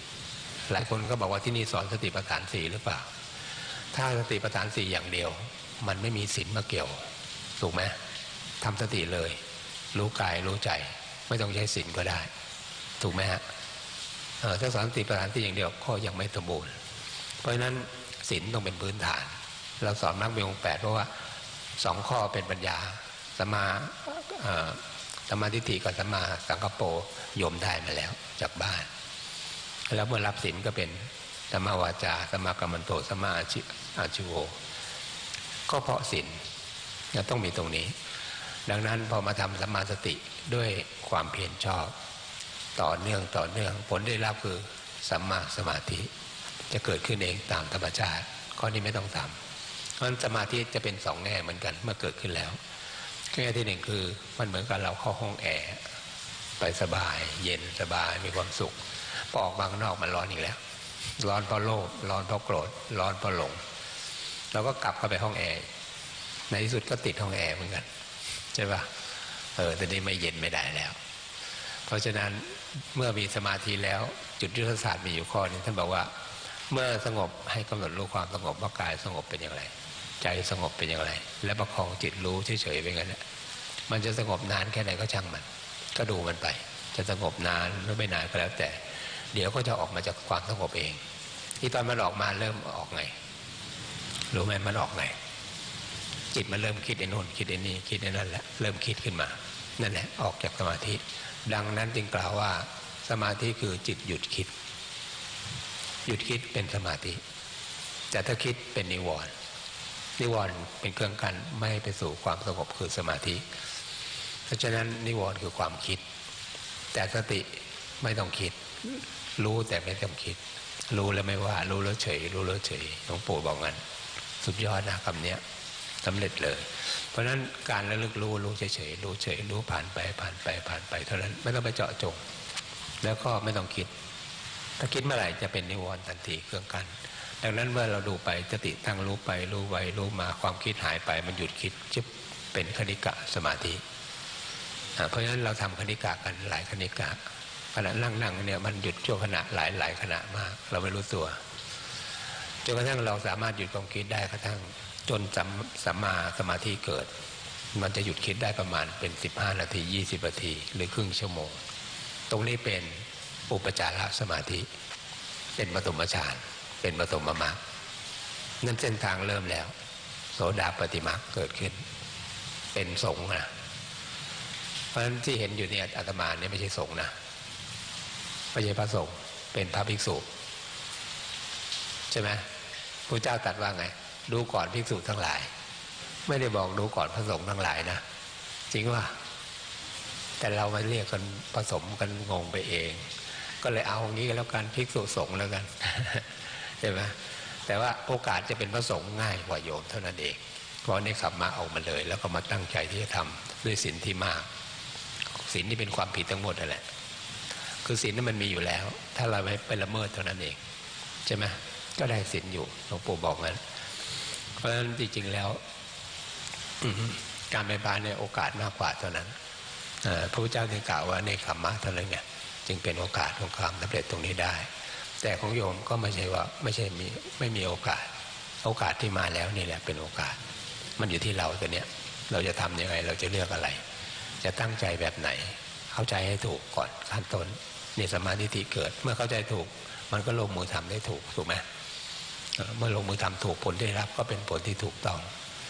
A: 4หลายคนก็บอกว่าที่นี่สอนสติปัฏฐาน4หรือเปล่าถ้าสติปัฏฐาน4อย่างเดียวมันไม่มีศีลมาเกี่ยวถูกไหมทำสติเลยรู้กายรู้ใจไม่ต้องใช้ศีลก็ได้ถูกไหมฮะถ้าสอนสติปัฏฐาน4อย่างเดียวก็ยังไม่สมบูรณ์เพราะฉะนั้นศีลต้องเป็นพื้นฐานเราสอนมรรคมีองค์8เพราะว่า2 ข้อเป็นปัญญาสัมมาทิฏฐิกับสัมมาสังกัปโปโยมได้มาแล้วจากบ้านแล้วเมื่อรับศีลก็เป็นสัมมาวาจาสัมมากัมมันโตสัมมาอาชีโวก็เพราะศีลจะต้องมีตรงนี้ดังนั้นพอมาทำสัมมาสติด้วยความเพียรชอบต่อเนื่องผลได้รับคือสัมมาสมาธิจะเกิดขึ้นเองตามธรรมชาติข้อนี้ไม่ต้องทำเพราะฉะนั้นสมาธิจะเป็น2 แง่เหมือนกันเมื่อเกิดขึ้นแล้วแง่ที่1คือมันเหมือนกับเราเข้าห้องแอร์ไปสบายเย็นสบายมีความสุขพอออกมาข้างนอกมันร้อนอีกแล้วร้อนเพราะโลภร้อนเพราะโกรธร้อนเพราะหลงเราก็กลับเข้าไปห้องแอร์ในที่สุดก็ติดห้องแอร์เหมือนกันใช่ปะแต่นี้ไม่เย็นไม่ได้แล้วเพราะฉะนั้นเมื่อมีสมาธิแล้วจุดยุทธศาสตร์มีอยู่ข้อนึงท่านบอกว่าเมื่อสงบให้กำหนดรู้ความสงบว่ากายสงบเป็นอย่างไรใจสงบเป็นอย่างไรและประคองจิตรู้เฉยๆไปงั้นแหละมันจะสงบนานแค่ไหนก็ช่างมันก็ดูมันไปจะสงบนานหรือไม่นานก็แล้วแต่เดี๋ยวก็จะออกมาจากความสงบเองที่ตอนมันออกมาเริ่มออกไงรู้ไหมมันออกไงจิตมันเริ่มคิดไอ้โน่นคิดไอ้นี่คิดไอ้นั่นแหละเริ่มคิดขึ้นมานั่นแหละออกจากสมาธิดังนั้นจึงกล่าวว่าสมาธิคือจิตหยุดคิดเป็นสมาธิแต่ถ้าคิดเป็นนิวรณ์เป็นเครื่องกั้นไม่ให้ไปสู่ความสงบคือสมาธิเพราะฉะนั้นนิวรณ์คือความคิดแต่สติไม่ต้องคิดรู้แต่ไม่ต้องคิดรู้แล้วไม่ว่ารู้แล้วเฉยหลวงปู่บอกงั้นสุดยอดนะคำนี้สำเร็จเลยเพราะฉะนั้นการระลึกรู้เฉยรู้ผ่านไปเท่านั้นไม่ต้องไปเจาะจงแล้วก็ไม่ต้องคิดถ้าคิดเมื่อไหร่จะเป็นนิวรณ์ทันทีเครื่องกั้นดังนั้นเมื่อเราดูไปสติตั้งรู้ไปรู้ไว้รู้มาความคิดหายไปมันหยุดคิดจึ๊บเป็นคณิกะสมาธิเพราะฉะนั้นเราทำคณิกะกันหลายคณิกะขณะนั่งเนี่ยมันหยุดชั่วขณะหลายขณะมากเราไม่รู้ตัวจนกระทั่งเราสามารถหยุดความคิดได้กระทั่งจนสัมมาสมาธิเกิดมันจะหยุดคิดได้ประมาณเป็น15 นาที20 นาทีหรือครึ่งชั่วโมงตรงนี้เป็นอุปจารสมาธิเป็นปฐมฌานเป็นปฐมมรรคนั่นเส้นทางเริ่มแล้วโสดาปัตติมรรคเกิดขึ้นเป็นสงฆ์นะเพราะฉะนั้นที่เห็นอยู่เนี่ยอาตมาเนี่ยไม่ใช่สงฆ์นะไม่ใช่พระสงฆ์เป็นพระภิกษุใช่ไหมพระเจ้าตรัสว่าไงดูก่อนภิกษุทั้งหลายไม่ได้บอกดูก่อนพระสงฆ์ทั้งหลายนะจริงว่าแต่เรามาเรียกกันผสมกันงงไปเองก็เลยเอาอย่างนี้กันแล้วกันภิกษุสงฆ์แล้วกันใช่ไหมแต่ว่าโอกาสจะเป็นพระสงฆ์ง่ายกว่าโยมเท่านั้นเองเพราะนี่ขับมาเอามาเลยแล้วก็มาตั้งใจที่จะทำด้วยศีลที่มากศีลที่เป็นความผิดทั้งหมดนั่นแหละคือศีลนั้นมันมีอยู่แล้วถ้าเราไม่ไปละเมิดเท่านั้นเองใช่ไหมก็ได้ศีลอยู่หลวงปู่บอกงั้นเพราะฉะนั้นจริงๆแล้วการไปบานในโอกาสมากกว่าเท่านั้นพระพุทธเจ้าจึงกล่าวว่าในขัมมะเท่านั้นไงจึงเป็นโอกาสของความสำเร็จตรงนี้ได้แต่ของโยมก็ไม่ใช่ว่าไม่มีโอกาสที่มาแล้วนี่แหละเป็นโอกาสมันอยู่ที่เราตัวเนี้ยเราจะทำยังไงเราจะเลือกอะไรจะตั้งใจแบบไหนเข้าใจให้ถูกก่อนขั้นต้นนี่สัมมาทิฏฐิเกิดเมื่อเข้าใจถูกมันก็ลงมือทำได้ถูกไหมเมื่อลงมือทำถูกผลที่ได้รับก็เป็นผลที่ถูกต้อง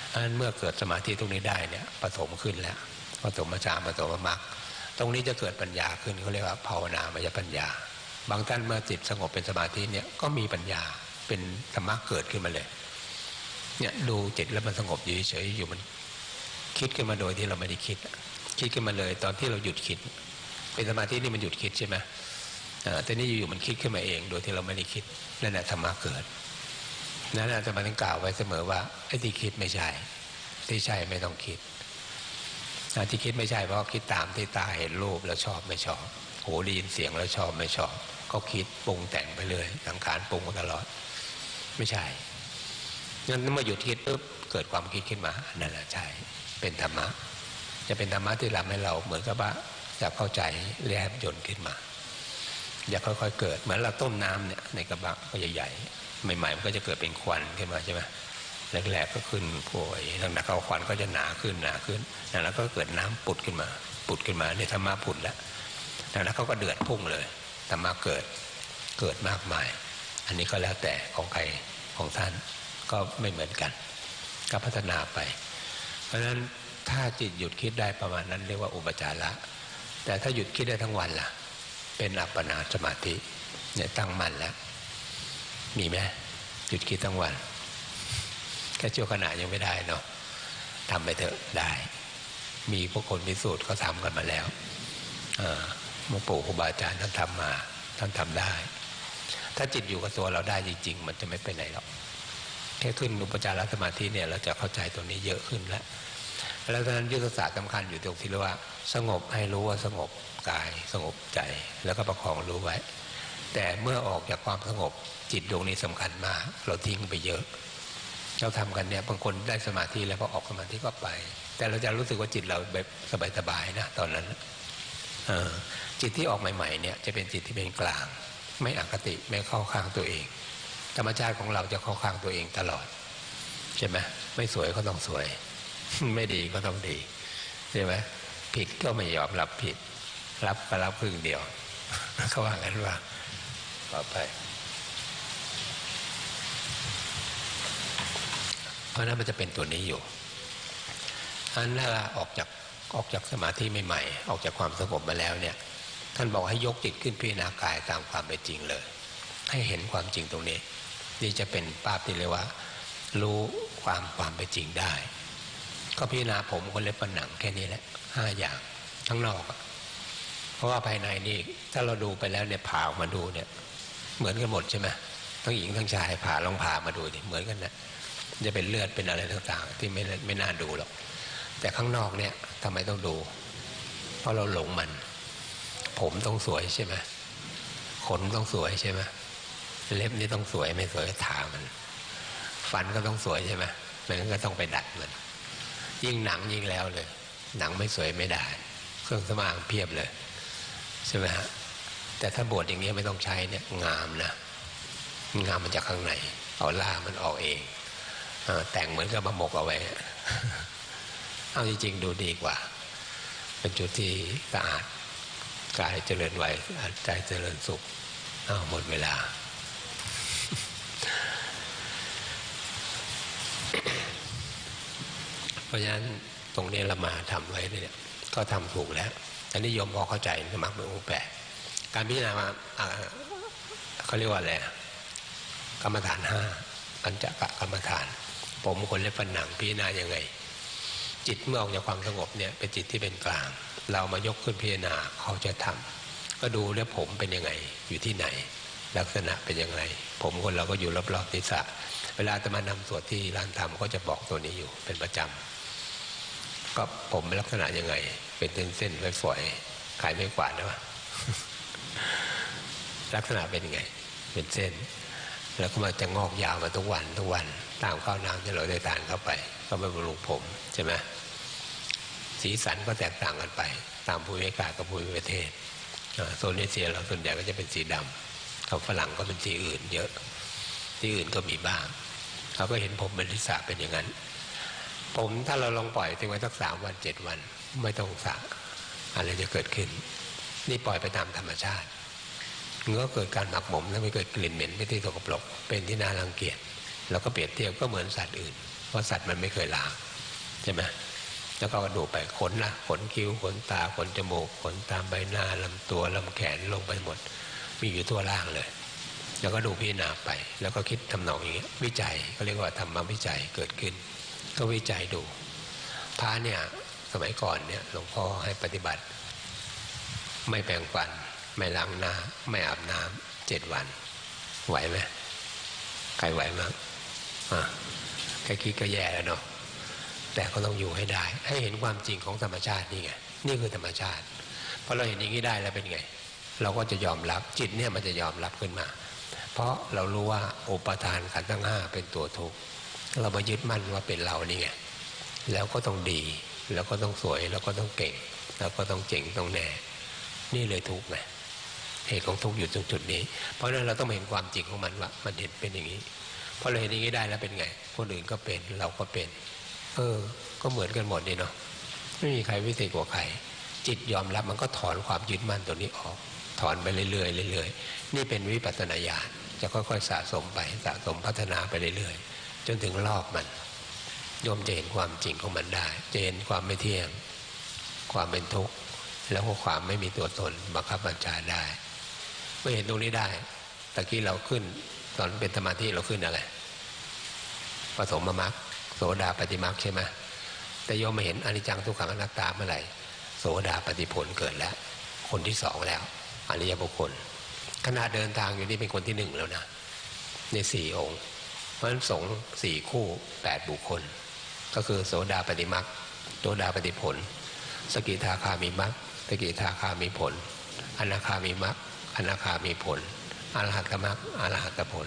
A: อันนั้นเมื่อเกิดสมาธิตรงนี้ได้เนี่ยปฐมขึ้นแล้วปฐมฌานปฐมมรรคตรงนี้จะเกิดปัญญาขึ้นเขาเรียกว่าภาวนามยปัญญาบางท่านเมื่อจิตสงบเป็นสมาธิเนี่ยก็มีปัญญาเป็นธรรมะเกิดขึ้นมาเลยเนี่ยดูจิตแล้วมันสงบอยู่เฉยๆอยู่มันคิดขึ้นมาโดยที่เราไม่ได้คิดขึ้นมาเลยตอนที่เราหยุดคิดเป็นสมาธินี่มันหยุดคิดใช่ไหมแต่นี่อยู่ๆมันคิดขึ้นมาเองโดยที่เราไม่ได้คิดนั่นแหละธรรมะเกิดนั่นอาจจะมาถึงกล่าวไว้เสมอว่าไอ้ที่คิดไม่ใช่ที่ใช่ไม่ต้องคิดที่คิดไม่ใช่เพราะคิดตามที่ตาเห็นรูปแล้วชอบไม่ชอบหูได้ยินเสียงแล้วชอบไม่ชอบก็คิดปรุงแต่งไปเลยสังขารปรุงตลอดไม่ใช่งั้นเมื่อหยุดคิดปุ๊บเกิดความคิดขึ้นมานั่นแหละใช่เป็นธรรมะจะเป็นธรรมะที่ทำให้เราเหมือนกับว่าจะเข้าใจแรงยนต์ขึ้นมาอย่าค่อยๆเกิดเหมือนเราต้มน้ำเนี่ยในกระบะก็ใหญ่ๆใหม่ๆมันก็จะเกิดเป็นควันขึ้นมาใช่ไหมแรกๆก็ขึ้นพวยหลังๆเข้าควันก็จะหนาขึ้นแล้วก็เกิดน้ำปุดขึ้นมาเนี่ยธรรมะปุดแล้วแล้วเขาก็เดือดพุ่งเลยธรรมะเกิดมากมายอันนี้ก็แล้วแต่ของใครของท่านก็ไม่เหมือนกันก็พัฒนาไปเพราะฉะนั้นถ้าจิตหยุดคิดได้ประมาณนั้นเรียกว่าอุปจาระแต่ถ้าหยุดคิดได้ทั้งวันล่ะเป็นอัปปนาสมาธิเนี่ยตั้งมั่นแล้วมีไหมหยุดคิดทั้งวันแค่ชั่วขณะยังไม่ได้เนาะทำไปเถอะได้มีพวกคนพิสูจน์เขาทำกันมาแล้วหลวงปู่ครูบาอาจารย์ท่านทำมาท่านทำได้ถ้าจิตอยู่กับตัวเราได้จริงๆมันจะไม่ไปไหนหรอกแค่ขึ้นอุปจารสมาธิเนี่ยเราจะเข้าใจตรงนี้เยอะขึ้นแล้วฉะนั้นยุทธศาสตร์สำคัญอยู่ตรงที่เรียกว่าสงบให้รู้ว่าสงบกายสงบใจแล้วก็ประคองรู้ไว้แต่เมื่อออกจากความสงบจิตดวงนี้สำคัญมากเราทิ้งไปเยอะเราทำกันเนี่ยบางคนได้สมาธิแล้วพอออกสมาธิก็ไปแต่เราจะรู้สึกว่าจิตเราแบบสบายๆนะตอนนั้นจิตที่ออกใหม่ๆเนี่ยจะเป็นจิตที่เป็นกลางไม่อคติไม่เข้าข้างตัวเองธรรมชาติของเราจะเข้าข้างตัวเองตลอดใช่ไหมไม่สวยก็ต้องสวยไม่ดีก็ต้องดีใช่ไหมผิดก็ไม่ยอมรับผิดรับก็รับครึ่งเดียวเขาว่างั้นว่าต่อไปเพราะนั้นมันจะเป็นตัวนี้อยู่อันนั้นออกจากสมาธิใหม่ๆออกจากความสงบมาแล้วเนี่ยท่านบอกให้ยกจิตขึ้นพิจารณากายตามความเป็นจริงเลยให้เห็นความจริงตรงนี้นี่จะเป็นภาพที่เรียกว่ารู้ความเป็นจริงได้ก็พิจารณาผมคนเล็บฝันหนังแค่นี้แหละ5 อย่างทั้งนอกเพราะว่าภายในนี่ถ้าเราดูไปแล้วเนี่ยผ่าออกมาดูเนี่ยเหมือนกันหมดใช่ไหมทั้งหญิงทั้งชายผ่าลองผ่ามาดูดิเหมือนกันนะจะเป็นเลือดเป็นอะไรต่างๆที่ไม่น่าดูหรอกแต่ข้างนอกเนี่ยทำไมต้องดูเพราะเราหลงมันผมต้องสวยใช่ไหมขนต้องสวยใช่ไหมเล็บนี่ต้องสวยไม่สวยก็ทามันฟันก็ต้องสวยใช่ไหมมันก็ต้องไปดัดมันยิ่งหนังยิ่งแล้วเลยหนังไม่สวยไม่ได้เครื่องสำอางเพียบเลยใช่ไหมฮะแต่ถ้าบวชอย่างนี้ไม่ต้องใช้เนี่ยงามนะงามมันจากข้างในเอาล่ามันออกเองแต่งเหมือนกับมาหมกเอาไว้เอาจริงๆดูดีกว่าเป็นจุดที่สะอาดกายเจริญไวใจเจริญสุขหมดเวลาเพราะฉะนั้นตรงนี้เรามาทำไว้เนี่ยก็ทำถูกแล้วอันนี้โยมพอเข้าใจสมัครเป็นองค์8การพิจารณาเขาเรียกว่าอะไรกรรมฐาน5ปัญจกรรมฐานผมคนเล็บฝันหนังพิจารณายังไงจิตเมื่อออกจากความสงบเนี่ยเป็นจิตที่เป็นกลางเรามายกขึ้นพิจารณาเขาจะทำก็ดูแล้วผมเป็นยังไงอยู่ที่ไหนลักษณะเป็นยังไงผมคนเราก็อยู่รอบๆศีรษะเวลาจะมานำสวดที่ร้านธรรมก็จะบอกตัวนี้อยู่เป็นประจำก็ผมเป็นลักษณะยังไงเป็นเส้นๆฝอยๆขายไม่กวาดนะวะ ลักษณะเป็นยังไงเป็นเส้นแล้วก็มันจะงอกยาวมาทุกวันตามข้าวน้ำที่เราได้ทานเข้าไปก็ไปบำรุงผมใช่ไหมสีสันก็แตกต่างกันไปตามภูมิอากาศกับภูมิประเทศโซนเอเชียเราส่วนใหญ่ก็จะเป็นสีดำเขาฝรั่งก็เป็นสีอื่นเยอะที่อื่นก็มีบ้างเขาก็เห็นผมเป็นทิศาเป็นอย่างนั้นผมถ้าเราลองปล่อยทิ้งไว้สัก3 วัน 7 วันไม่ต้องสระอะไรจะเกิดขึ้นนี่ปล่อยไปตามธรรมชาติเมื่อเกิดการหมักหมมแล้วไม่เกิดกลิ่นเหม็นไม่ที่สกปรกเป็นที่น่ารังเกียจแล้วก็เปรียบเทียบก็เหมือนสัตว์อื่นเพราะสัตว์มันไม่เคยล้างใช่ไหมแล้วก็ดูไปขนละขนคิ้วขนตาขนจมูกขนตามใบหน้าลำตัวลำแขนลงไปหมดมีอยู่ทั่วร่างเลยแล้วก็ดูพิจารณาไปแล้วก็คิดทำนองอย่างเงี้ยวิจัยก็เรียกว่าธรรมวิจัยเกิดขึ้นก็วิจัยดูพระเนี่ยสมัยก่อนเนี่ยหลวงพ่อให้ปฏิบัติไม่แปรงฟันไม่ล้างหน้าไม่อาบน้ำ7 วันไหวไหมใครไหวมั้งแค่คิดก็แย่แล้วเนาะแต่ก็ต้องอยู่ให้ได้ให้เห็นความจริงของธรรมชาตินี่ไงนี่คือธรรมชาติพอเราเห็นอย่างนี้ได้แล้วเป็นไงเราก็จะยอมรับจิตเนี่ยมันจะยอมรับขึ้นมาเพราะเรารู้ว่าอุปทานขันธ์ทั้ง5เป็นตัวทุกข์เรามายึดมั่นว่าเป็นเรานี่ไงแล้วก็ต้องดีแล้วก็ต้องสวยแล้วก็ต้องเก่งแล้วก็ต้องเจ๋งต้องแน่นี่เลยทุกข์ไงเหตุของทุกข์อยู่ตรงจุดนี้เพราะฉะนั้นเราต้องเห็นความจริงของมันว่ามันเห็นเป็นอย่างนี้พอเราเห็นอย่างนี้ได้แล้วเป็นไงคนอื่นก็เป็นเราก็เป็นก็เหมือนกันหมดนี่เนาะไม่มีใครวิเศษกว่าใครจิตยอมรับมันก็ถอนความยึดมั่นตัวนี้ออกถอนไปเรื่อยๆเรื่อยๆนี่เป็นวิปัสสนาญาณจะค่อยๆสะสมไปสะสมพัฒนาไปเรื่อยๆจนถึงรอบมันโยมจะเห็นความจริงของมันได้จะเห็นความไม่เที่ยงความเป็นทุกข์แล้วก็ความไม่มีตัวตนบังคับบัญชาได้เมื่อเห็นตรงนี้ได้ตะกี้เราขึ้นตอนเป็นสมาธิเราขึ้นอะไรปฐมมรรคโสดาปัตติมรรคใช่ไหมแต่โยมมาเห็นอนิจจังทุกขังอนัตตาเมื่อไหร่โสดาปัตติผลเกิดแล้วคนที่2แล้วอริยบุคคลขณะเดินทางอยู่นี่เป็นคนที่1แล้วนะใน4 องค์เพราะฉะนั้นสงฆ์4 คู่8 บุคคลก็คือโสดาปัตติมรรคโสดาปัตติผลสกิทาคามีมรรคสกิทาคามีผลอนาคามีมรรคอนาคามีผลอรหัตมรรคอรหัตผล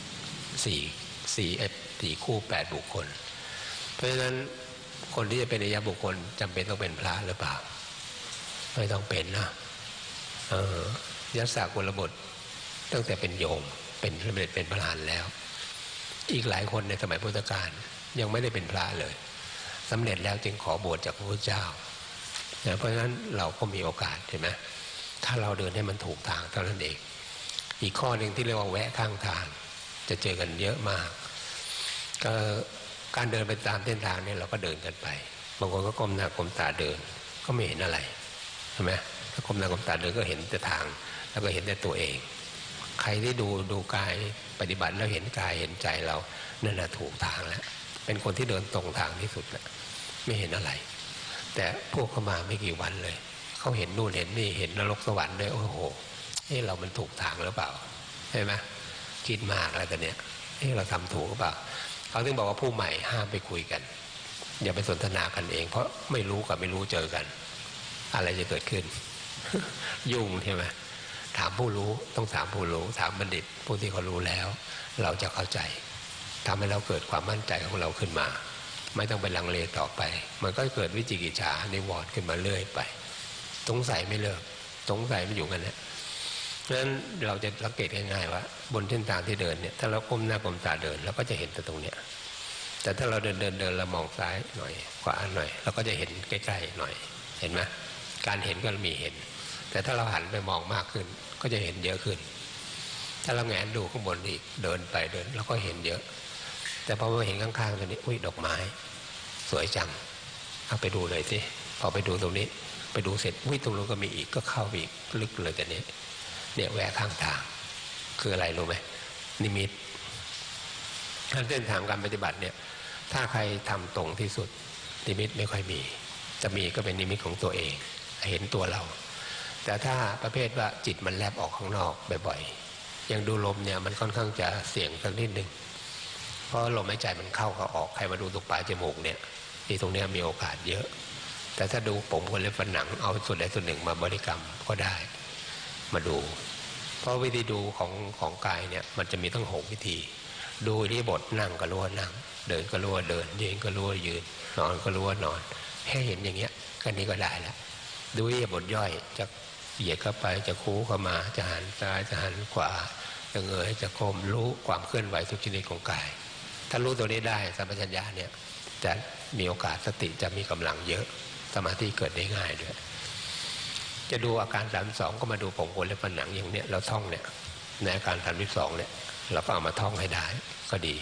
A: 4 คู่8 บุคคลเพราะฉะนั้นคนที่จะเป็นอริยบุคคลจำเป็นต้องเป็นพระหรือเปล่าไม่ต้องเป็นนะยัสสากุลบุตรตั้งแต่เป็นโยมเป็นสำเร็จเป็นพระอรหันต์แล้วอีกหลายคนในสมัยพุทธกาลยังไม่ได้เป็นพระเลยสำเร็จแล้วจึงขอบวชจากพระพุทธเจ้าเพราะฉะนั้นเราก็มีโอกาสใช่ไหมถ้าเราเดินให้มันถูกทางเท่านั้นเองอีกข้อหนึ่งที่เรียกว่าแวะข้างทางจะเจอกันเยอะมากก็การเดินไปตามเส้นทางเนี่ยเราก็เดินกันไปบางคนก็ก้มหน้าก้มตาเดินก็ไม่เห็นอะไรใช่ไหมถ้าก้มหน้าก้มตาเดินก็เห็นแต่ทางแล้วก็เห็นแต่ตัวเองใครที่ดูกายปฏิบัติแล้วเห็นกายเห็นใจเรานั่นแหละถูกทางแล้วเป็นคนที่เดินตรงทางที่สุดแล้วไม่เห็นอะไรแต่พวกเขามาไม่กี่วันเลยเขาเห็นนู่นเห็นนี่เห็นนรกสวรรค์ด้วยโอ้โหเรามันถูกทางหรือเปล่าใช่ไหมคิดมากอะไรกันเนี่ยเราทำถูกหรือเปล่าเขาถึงบอกว่าผู้ใหม่ห้ามไปคุยกันอย่าไปสนทนากันเองเพราะไม่รู้กับไม่รู้เจอกันอะไรจะเกิดขึ้น ยุ่งใช่ไหมถามผู้รู้ต้องถามผู้รู้ถามบัณฑิตผู้ที่เขารู้แล้วเราจะเข้าใจทำให้เราเกิดความมั่นใจของเราขึ้นมาไม่ต้องไปลังเลต่อไปมันก็เกิดวิจิกิจฉานิวรณ์ขึ้นมาเรื่อยไปสงสัยไม่เลิกสงสัยไม่อยู่กันเนี่ยเพราะฉะนั้นเราจะสังเกตง่ายๆว่าบนเส้นทางที่เดินเนี่ยถ้าเราก้มหน้าก้มตาเดินเราก็จะเห็นแต่ตรงเนี้ยแต่ถ้าเราเดินเรามองซ้ายหน่อยขวาหน่อยเราก็จะเห็นใกล้ๆหน่อยเห็นไหมการเห็นก็มีเห็นแต่ถ้าเราหันไปมองมากขึ้นก็จะเห็นเยอะขึ้นถ้าเราแงนดูข้างบนอีกเดินไปเดินเราก็เห็นเยอะแต่พอมาเห็นข้างๆตรงนี้อุ้ยดอกไม้สวยจังเอาไปดูเลยสิพอไปดูตรงนี้ไปดูเสร็จอุ้ยตรงนู้นก็มีอีกก็เข้าอีกลึกเลยแต่นี้เนี่ยแวะข้างทางคืออะไรรู้ไหมนิมิตเส้นทางการปฏิบัติเนี่ยถ้าใครทำตรงที่สุดนิมิตไม่ค่อยมีจะมีก็เป็นนิมิตของตัวเองเห็นตัวเราแต่ถ้าประเภทว่าจิตมันแลบออกข้างนอกบ่อยๆอย่างดูลมเนี่ยมันค่อนข้างจะเสี่ยงสักนิดนึงเพราะลมหายใจมันเข้ากับออกใครมาดูตรงปลายจมูกเนี่ยที่ตรงนี้มีโอกาสเยอะแต่ถ้าดูผมคนเล็บฝันหนังเอาส่วนใดส่วนหนึ่งมาบริกรรมก็ได้มาดูเพราะวิธีดูของกายเนี่ยมันจะมีตั้ง6 วิธีดูอิริยาบถนั่งก็รู้ว่านั่งเดินก็รู้ว่าเดินยืนก็รู้ว่ายืนนอนก็รู้ว่านอนแค่เห็นอย่างเงี้ยก็นี้ก็ได้แล้วดูอิริยาบถย่อยจะเหยียดเข้าไปจะคู้เข้ามาจะหันซ้ายจะหันขวาจะเงยจะก้มรู้ความเคลื่อนไหวทุกชนิดของกายถ้ารู้ตัวนี้ได้สัมปชัญญะเนี่ยจะมีโอกาสสติจะมีกำลังเยอะสมาธิเกิดได้ง่ายด้วยจะดูอาการ32ก็มาดูผมขนและผนังอย่างเนี้ยเราท่องเนี่ยในอาการ32เนี่ยเราก็เอามาท่องให้ได้ก็ดี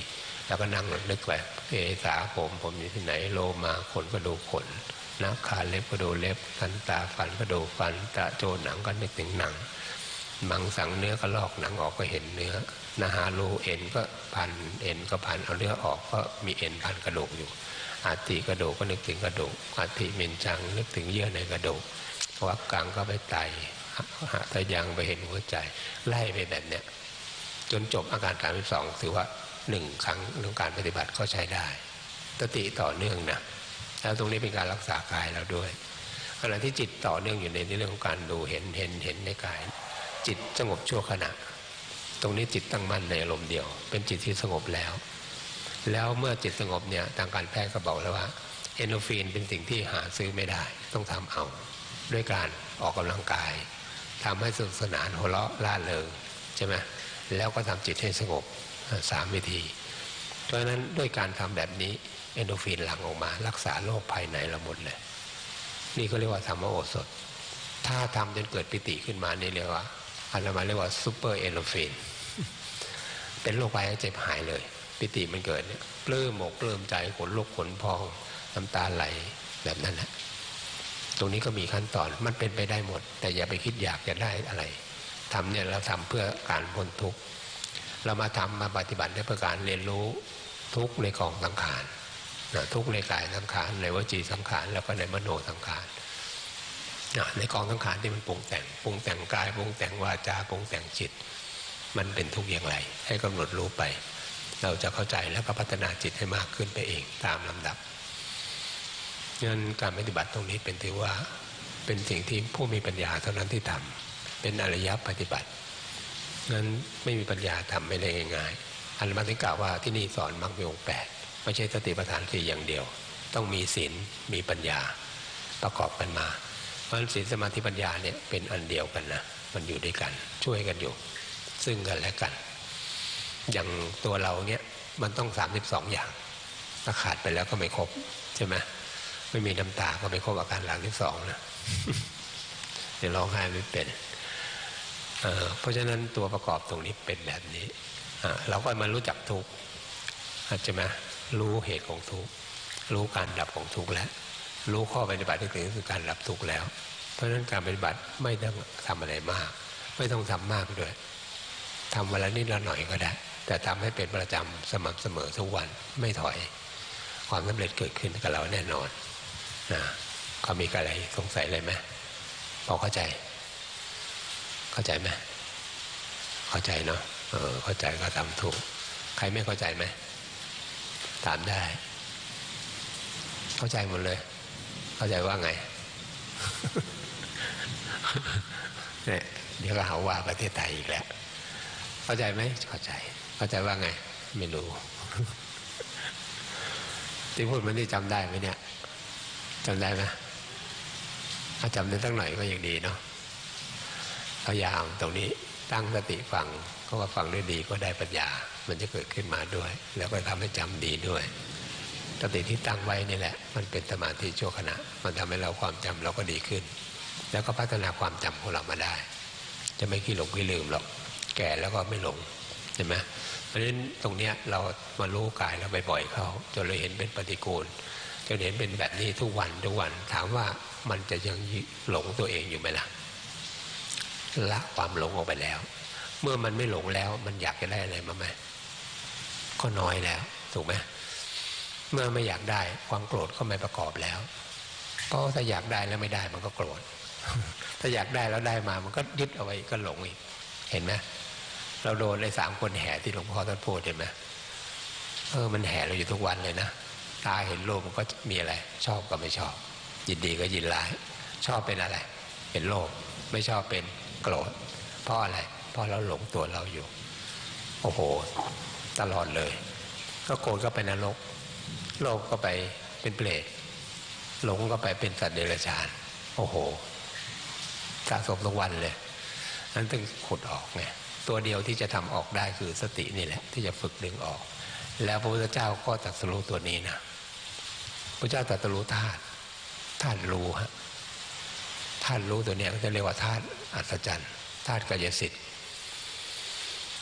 A: แล้วก็นั่งนึกไปเอสาผมอยู่ที่ไหนโลมาขนก็ดูขนนาขาเล็บก็ดูเล็บทันตาฟันก็ดูฟันตะโจหนังก็นึกถึงหนังมังสังเนื้อก็ลอกหนังออกก็เห็นเนื้อนาหารูเอ็นก็พันเอ็นก็พันเอาเนื้อออกก็มีเอ็นพันกระดูกอยู่อาทิกระดูกก็นึกถึงกระดูกอาทิเมนจังนึกถึงเยื่อในกระดูกวักกังก็ไปไตหะทะยังไปเห็นหัวใจไล่ไปแบบเนี้ยจนจบอาการ32ถือว่า1 ครั้งเรื่องการปฏิบัติก็ใช้ได้สติต่อเนื่องนะแล้วตรงนี้เป็นการรักษากายเราด้วยขณะที่จิตต่อเนื่องอยู่ในเรื่องของการดูเห็นในกายจิตสงบชั่วขณะตรงนี้จิตตั้งมั่นในอารมณ์เดียวเป็นจิตที่สงบแล้วเมื่อจิตสงบเนี่ยทางการแพทย์ก็บอกแล้วว่าเอนโดรฟินเป็นสิ่งที่หาซื้อไม่ได้ต้องทำเอาด้วยการออกกำลังกายทำให้สนุกสนานหัวเราะล่าเริงใช่ไหมแล้วก็ทำจิตให้สงบ3 วิธีเพราะฉะนั้นด้วยการทำแบบนี้เอนโดรฟินหลั่งออกมารักษาโรคภายในเราหมดเลยนี่ก็เรียกว่าธรรมโอสถถ้าทำจนเกิดปิติขึ้นมานี่เรียกว่าอาตมาเรียกว่าซูเปอร์เอนโดรฟินเป็นโรคภัยเจ็บหายเลยปิติมันเกิดเนี่ยปลื้มอกปลื้มใจขนลุกขนพองน้ำตาไหลแบบนั้นแหละตรงนี้ก็มีขั้นตอนมันเป็นไปได้หมดแต่อย่าไปคิดอยากจะได้อะไรทำเนี่ยเราทำเพื่อการพ้นทุกข์เรามาทำมาปฏิบัติเพื่อการเรียนรู้ทุกข์ในกองสังขารทุกข์ในกายสังขารในวจีสังขารแล้วก็ในมโนสังขารในกองสังขารที่มันปรุงแต่งกายปรุงแต่งวาจาปรุงแต่งจิตมันเป็นทุกข์อย่างไรให้กำหนดรู้ไปเราจะเข้าใจแล้วก็พัฒนาจิตให้มากขึ้นไปเองตามลำดับงั้นการปฏิบัติตรงนี้เป็นถือว่าเป็นสิ่งที่ผู้มีปัญญาเท่านั้นที่ทำเป็นอริยปฏิบัติงั้นไม่มีปัญญาทำไม่ได้ง่ายๆอันมาถึงกล่าวว่าที่นี่สอนมรรคมีองค์ 8ไม่ใช่สติปัฏฐาน4อย่างเดียวต้องมีศีลมีปัญญาประกอบกันมาเพราะฉะนั้นศีลสมาธิปัญญาเนี่ยเป็นอันเดียวกันนะมันอยู่ด้วยกันช่วยกันอยู่ซึ่งกันและกันอย่างตัวเราเนี่ยมันต้อง32อย่างถ้าขาดไปแล้วก็ไม่ครบใช่ไหมไม่มีน้ำตาก็ไม่ครบอาการ32นะเดี๋ยวร้องไห้ไม่เป็นเพราะฉะนั้นตัวประกอบตรงนี้เป็นแบบนี้เราก็มารู้จักทุกข์ใช่ไหมรู้เหตุของทุกข์รู้การดับของทุกข์แล้วรู้ข้อปฏิบัติที่ถึงคือการดับทุกข์แล้วเพราะฉะนั้นการปฏิบัติไม่ต้องทำอะไรมากไม่ต้องทำมากด้วยทำวันละนิดละหน่อยก็ได้แต่ทำให้เป็นประจำสม่ำเสมอทุกวันไม่ถอยความสำเร็จเกิดขึ้นกับเราแน่นอนนะเขามีอะไรสงสัยอะไรไหมพอเข้าใจไหมเข้าใจเนาะเข้าใจก็ทำถูกใครไม่เข้าใจไหมถามได้เข้าใจหมดเลยเข้าใจว่าไง เนี่ยเดี๋ยวก็หาว่าประเทศไทยอีกแล้วเข้าใจไหมเข้าใจว่าไงไม่รู้ ที่พูดมันนี่จำได้ไหมเนี่ยจำได้ไหมถ้าจำได้ตั้งหน่อยก็ยังดีเนาะพยายามตรงนี้ตั้งสติฟังก็ว่าฟังได้ดีก็ได้ปัญญามันจะเกิดขึ้นมาด้วยแล้วก็ทำให้จำดีด้วยสติที่ตั้งไว้นี่แหละมันเป็นสมาธิชั่วขณะมันทำให้เราความจำเราก็ดีขึ้นแล้วก็พัฒนาความจำของเรามาได้จะไม่ขี้หลงขี้ลืมหรอกแก่แล้วก็ไม่หลงใช่ไหมเพราะฉะนั้นตรงเนี้ยเรามารู้กายแล้วบ่อยๆเข้าจนเราเห็นเป็นปฏิกูลจนเห็นเป็นแบบนี้ทุกวันถามว่ามันจะยังหลงตัวเองอยู่ไหมล่ะละความหลงออกไปแล้วเมื่อมันไม่หลงแล้วมันอยากจะได้อะไรมาไหมก็น้อยแล้วถูกไหมเมื่อไม่อยากได้ความโกรธก็ไม่ประกอบแล้วเพราะถ้าอยากได้แล้วไม่ได้มันก็โกรธถ้าอยากได้แล้วได้มามันก็ยึดเอาไว้ก็หลงอีกเห็นไหมเราโดนไอ้3 คนแห่ที่หลวงพ่อท่านพูดเห็นไหมมันแห่เราอยู่ทุกวันเลยนะตาเห็นโลภมันก็มีอะไรชอบก็ไม่ชอบยินดีก็ยินร้ายชอบเป็นอะไรเป็นโลภไม่ชอบเป็นโกรธเพราะอะไรเพราะเราหลงตัวเราอยู่โอ้โหตลอดเลยก็โกรธก็ไปนรกโลภก็ไปเป็นเปรตหลงก็ไปเป็นสัตว์เดรัจฉานโอ้โหสะสมทุกวันเลยนั้นต้องขุดออกไงตัวเดียวที่จะทำออกได้คือสตินี่แหละที่จะฝึกดึงออกแล้วพระพุทธเจ้าก็ตรัสรู้ตัวนี้นะพระเจ้าตรัสรู้ธาตุรู้ฮะธาตุรู้ตัวนี้ก็จะเรียกว่าธาตุอัศจรรย์ธาตุกายสิทธิ์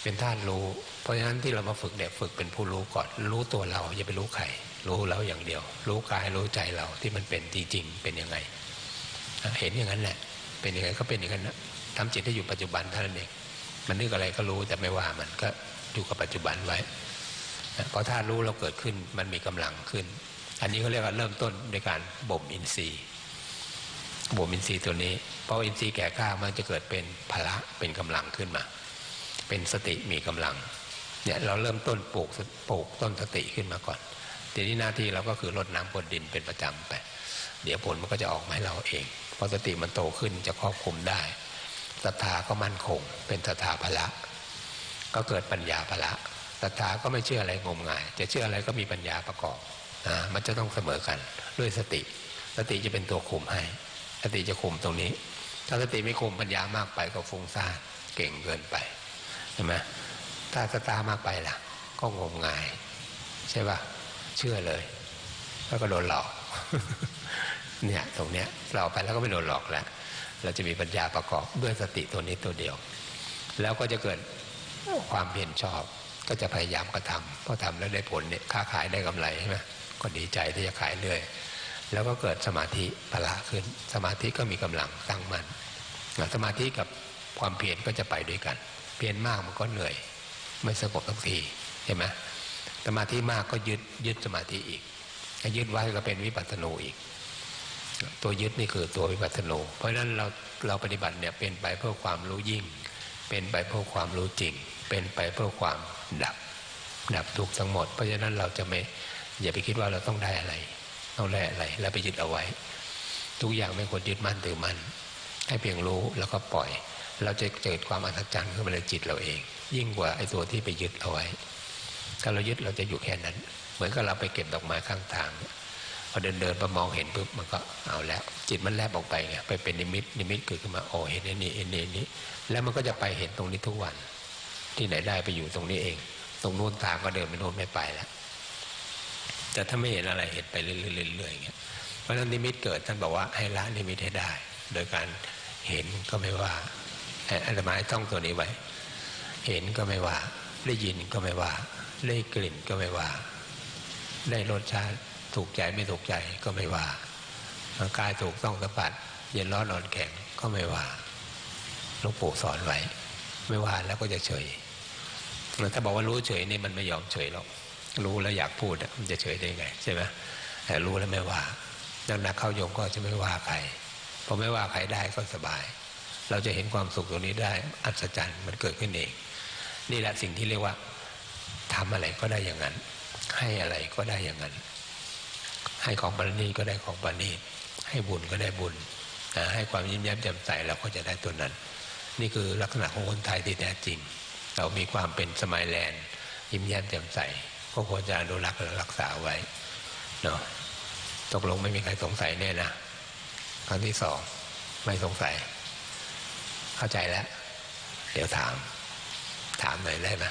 A: เป็นธาตุรู้เพราะฉะนั้นที่เรามาฝึกเนี่ยฝึกเป็นผู้รู้ก่อนรู้ตัวเราอย่าไปรู้ใครรู้เราอย่างเดียวรู้กายรู้ใจเราที่มันเป็นจริงๆเป็นยังไงเห็นอย่างนั้นแหละเป็นยังไงก็เป็นอย่างนั้นนะทำจิตให้อยู่ปัจจุบันเท่านั้นเองมันนึกอะไรก็รู้แต่ไม่ว่ามันก็อยู่กับปัจจุบันไว้พอธาตุรู้เราเกิดขึ้นมันมีกำลังขึ้นอันนี้เขาเรียกว่าเริ่มต้นในการบ่มอินทรีย์บ่มอินทรีย์ตัวนี้พออินทรีย์แก่กล้ามันจะเกิดเป็นพละเป็นกำลังขึ้นมาเป็นสติมีกำลังเนี่ยเราเริ่มต้นปลูกต้นสติขึ้นมาก่อนทีนี้หน้าที่เราก็คือรดน้ำพรวนดินเป็นประจำไปเดี๋ยวผลมันก็จะออกมาให้เราเองพอสติมันโตขึ้นจะครอบคุมได้ศรัทธาก็มั่นคงเป็นศรัทธาพละก็เกิดปัญญาพละศรัทธาก็ไม่เชื่ออะไรงมงายจะเชื่ออะไรก็มีปัญญาประกอบมันจะต้องเสมอกันด้วยสติจะเป็นตัวคุมให้สติจะคุมตรงนี้ถ้าสติไม่คุมปัญญามากไปก็ฟุ้งซ่านเก่งเกินไปใช่ไหมถ้าศรัทธามากไปล่ะก็งมงายใช่ป่ะเชื่อเลยแล้วก็โดนหลอกเนี่ยตรงเนี้ยเราไปแล้วก็ไม่โดนหลอกแล้วเราจะมีปัญญาประกอบด้วยสติตัวนี้ตัวเดียวแล้วก็จะเกิดความเพียรชอบก็จะพยายามกระทำพอทำแล้วได้ผลเนี่ยค้าขายได้กำไรใช่ไหมก็ดีใจที่จะขายเรื่อยแล้วก็เกิดสมาธิพละขึ้นสมาธิก็มีกำลังตั้งมั่นสมาธิกับความเพียรก็จะไปด้วยกันเพียรมากมันก็เหนื่อยไม่สงบทันทีเห็นไหมสมาธิมากก็ยึดสมาธิอีกยึดไว้ก็เป็นวิปัสสนูอีกตัวยึดนี่คือตัววิปัสสนูเพราะฉะนั้นเราปฏิบัติเนี่ยเป็นไปเพื่อความรู้ยิ่งเป็นไปเพื่อความรู้จริงเป็นไปเพื่อความดับทุกข์ทั้งหมดเพราะฉะนั้นเราจะไม่อย่าไปคิดว่าเราต้องได้อะไรแล้วไปยึดเอาไว้ทุกอย่างไม่ควรยึดมั่นถือมั่นให้เพียงรู้แล้วก็ปล่อยเราจะเกิดความอัศจรรย์ขึ้นมาในจิตเราเองยิ่งกว่าไอ้ตัวที่ไปยึดเอาไว้ถ้าเรายึดเราจะอยู่แค่นั้นเหมือนกับเราไปเก็บดอกไม้ข้างทางพอเดินไปมองเห็นปุ๊บมันก็เอาแล้วจิตมันแลบออกไปไงไปเป็นนิมิตเกิดขึ้นมาเห็นนี่แล้วมันก็จะไปเห็นตรงนี้ทุกวันที่ไหนได้ไปอยู่ตรงนี้เองตรงโน้นทางก็เดินไปโน้นไม่ไปแล้วแต่ถ้าไม่เห็นอะไรเห็นไปเรื่อยๆอย่างเงี้ยเพราะฉะนั้นนิมิตเกิดท่านบอกว่าให้ละนิมิตให้ได้ โดยการเห็นก็ไม่ว่าอาตมาต้องตัวนี้ไว้เห็นก็ไม่ว่าได้ยินก็ไม่ว่าได้กลิ่นก็ไม่ว่าได้รสชาติถูกใจไม่ถูกใจก็ไม่ว่าร่างกายถูกต้องสัมผัสเย็นร้อนอ่อนแข็งก็ไม่ว่าหลวงปู่สอนไว้ไม่ว่าแล้วก็จะเฉยถ้าบอกว่ารู้เฉยนี่มันไม่ยอมเฉยหรอกรู้แล้วอยากพูดมันจะเฉยได้ไงใช่ไหมแต่รู้แล้วไม่ว่านักเข้าโยมก็จะไม่ว่าใครพอไม่ว่าใครได้ก็สบายเราจะเห็นความสุขตรงนี้ได้อัศจรรย์มันเกิดขึ้นเองนี่แหละสิ่งที่เรียกว่าทำอะไรก็ได้อย่างนั้นให้อะไรก็ได้อย่างนั้นให้ของประณีตก็ได้ของประณีตให้บุญก็ได้บุญให้ความยิ้มแย้มแจ่มใสเราก็จะได้ตัวนั้นนี่คือลักษณะของคนไทยที่แท้จริงเรามีความเป็นสมัยแลนด์ยิ้มแย้มแจ่มใสก็ควรจะอนุรักษ์และรักษาไว้เนาะตกลงไม่มีใครสงสัยแน่นะครั้งที่สองไม่สงสัยเข้าใจแล้วเดี๋ยวถามหน่อยได้ไหม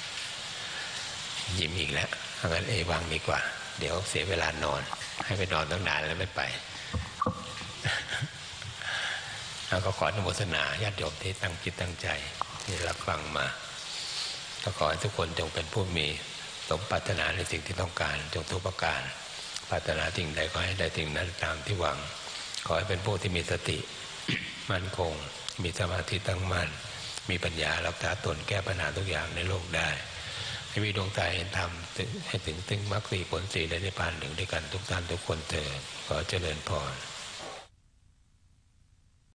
A: ยิ้มอีกแล้วงั้นวางดีกว่าเดี๋ยวเสียเวลานอนให้ไปนอนตั้งนานแล้วไม่ไปแล้วก็ขออนุโมทนาญาติโยมที่ตั้งจิตตั้งใจที่รับฟังมาก็ขอให้ทุกคนจงเป็นผู้มีสมปรารถนาในสิ่งที่ต้องการจงทุกประการปรารถนาสิ่งใดก็ให้ได้สิ่งนั้นตามที่หวังขอให้เป็นผู้ที่มีสติ มั่นคงมีสมาธิตั้งมั่นมีปัญญารักษาตนแก้ปัญหาทุกอย่างในโลกได้ให้มีดวงตาเห็นธรรมให้ถึงมรรคสี่ผลสี่และนิพพานหนึ่งด้วยกันทุกท่านทุกคนเถิดขอเจริญพร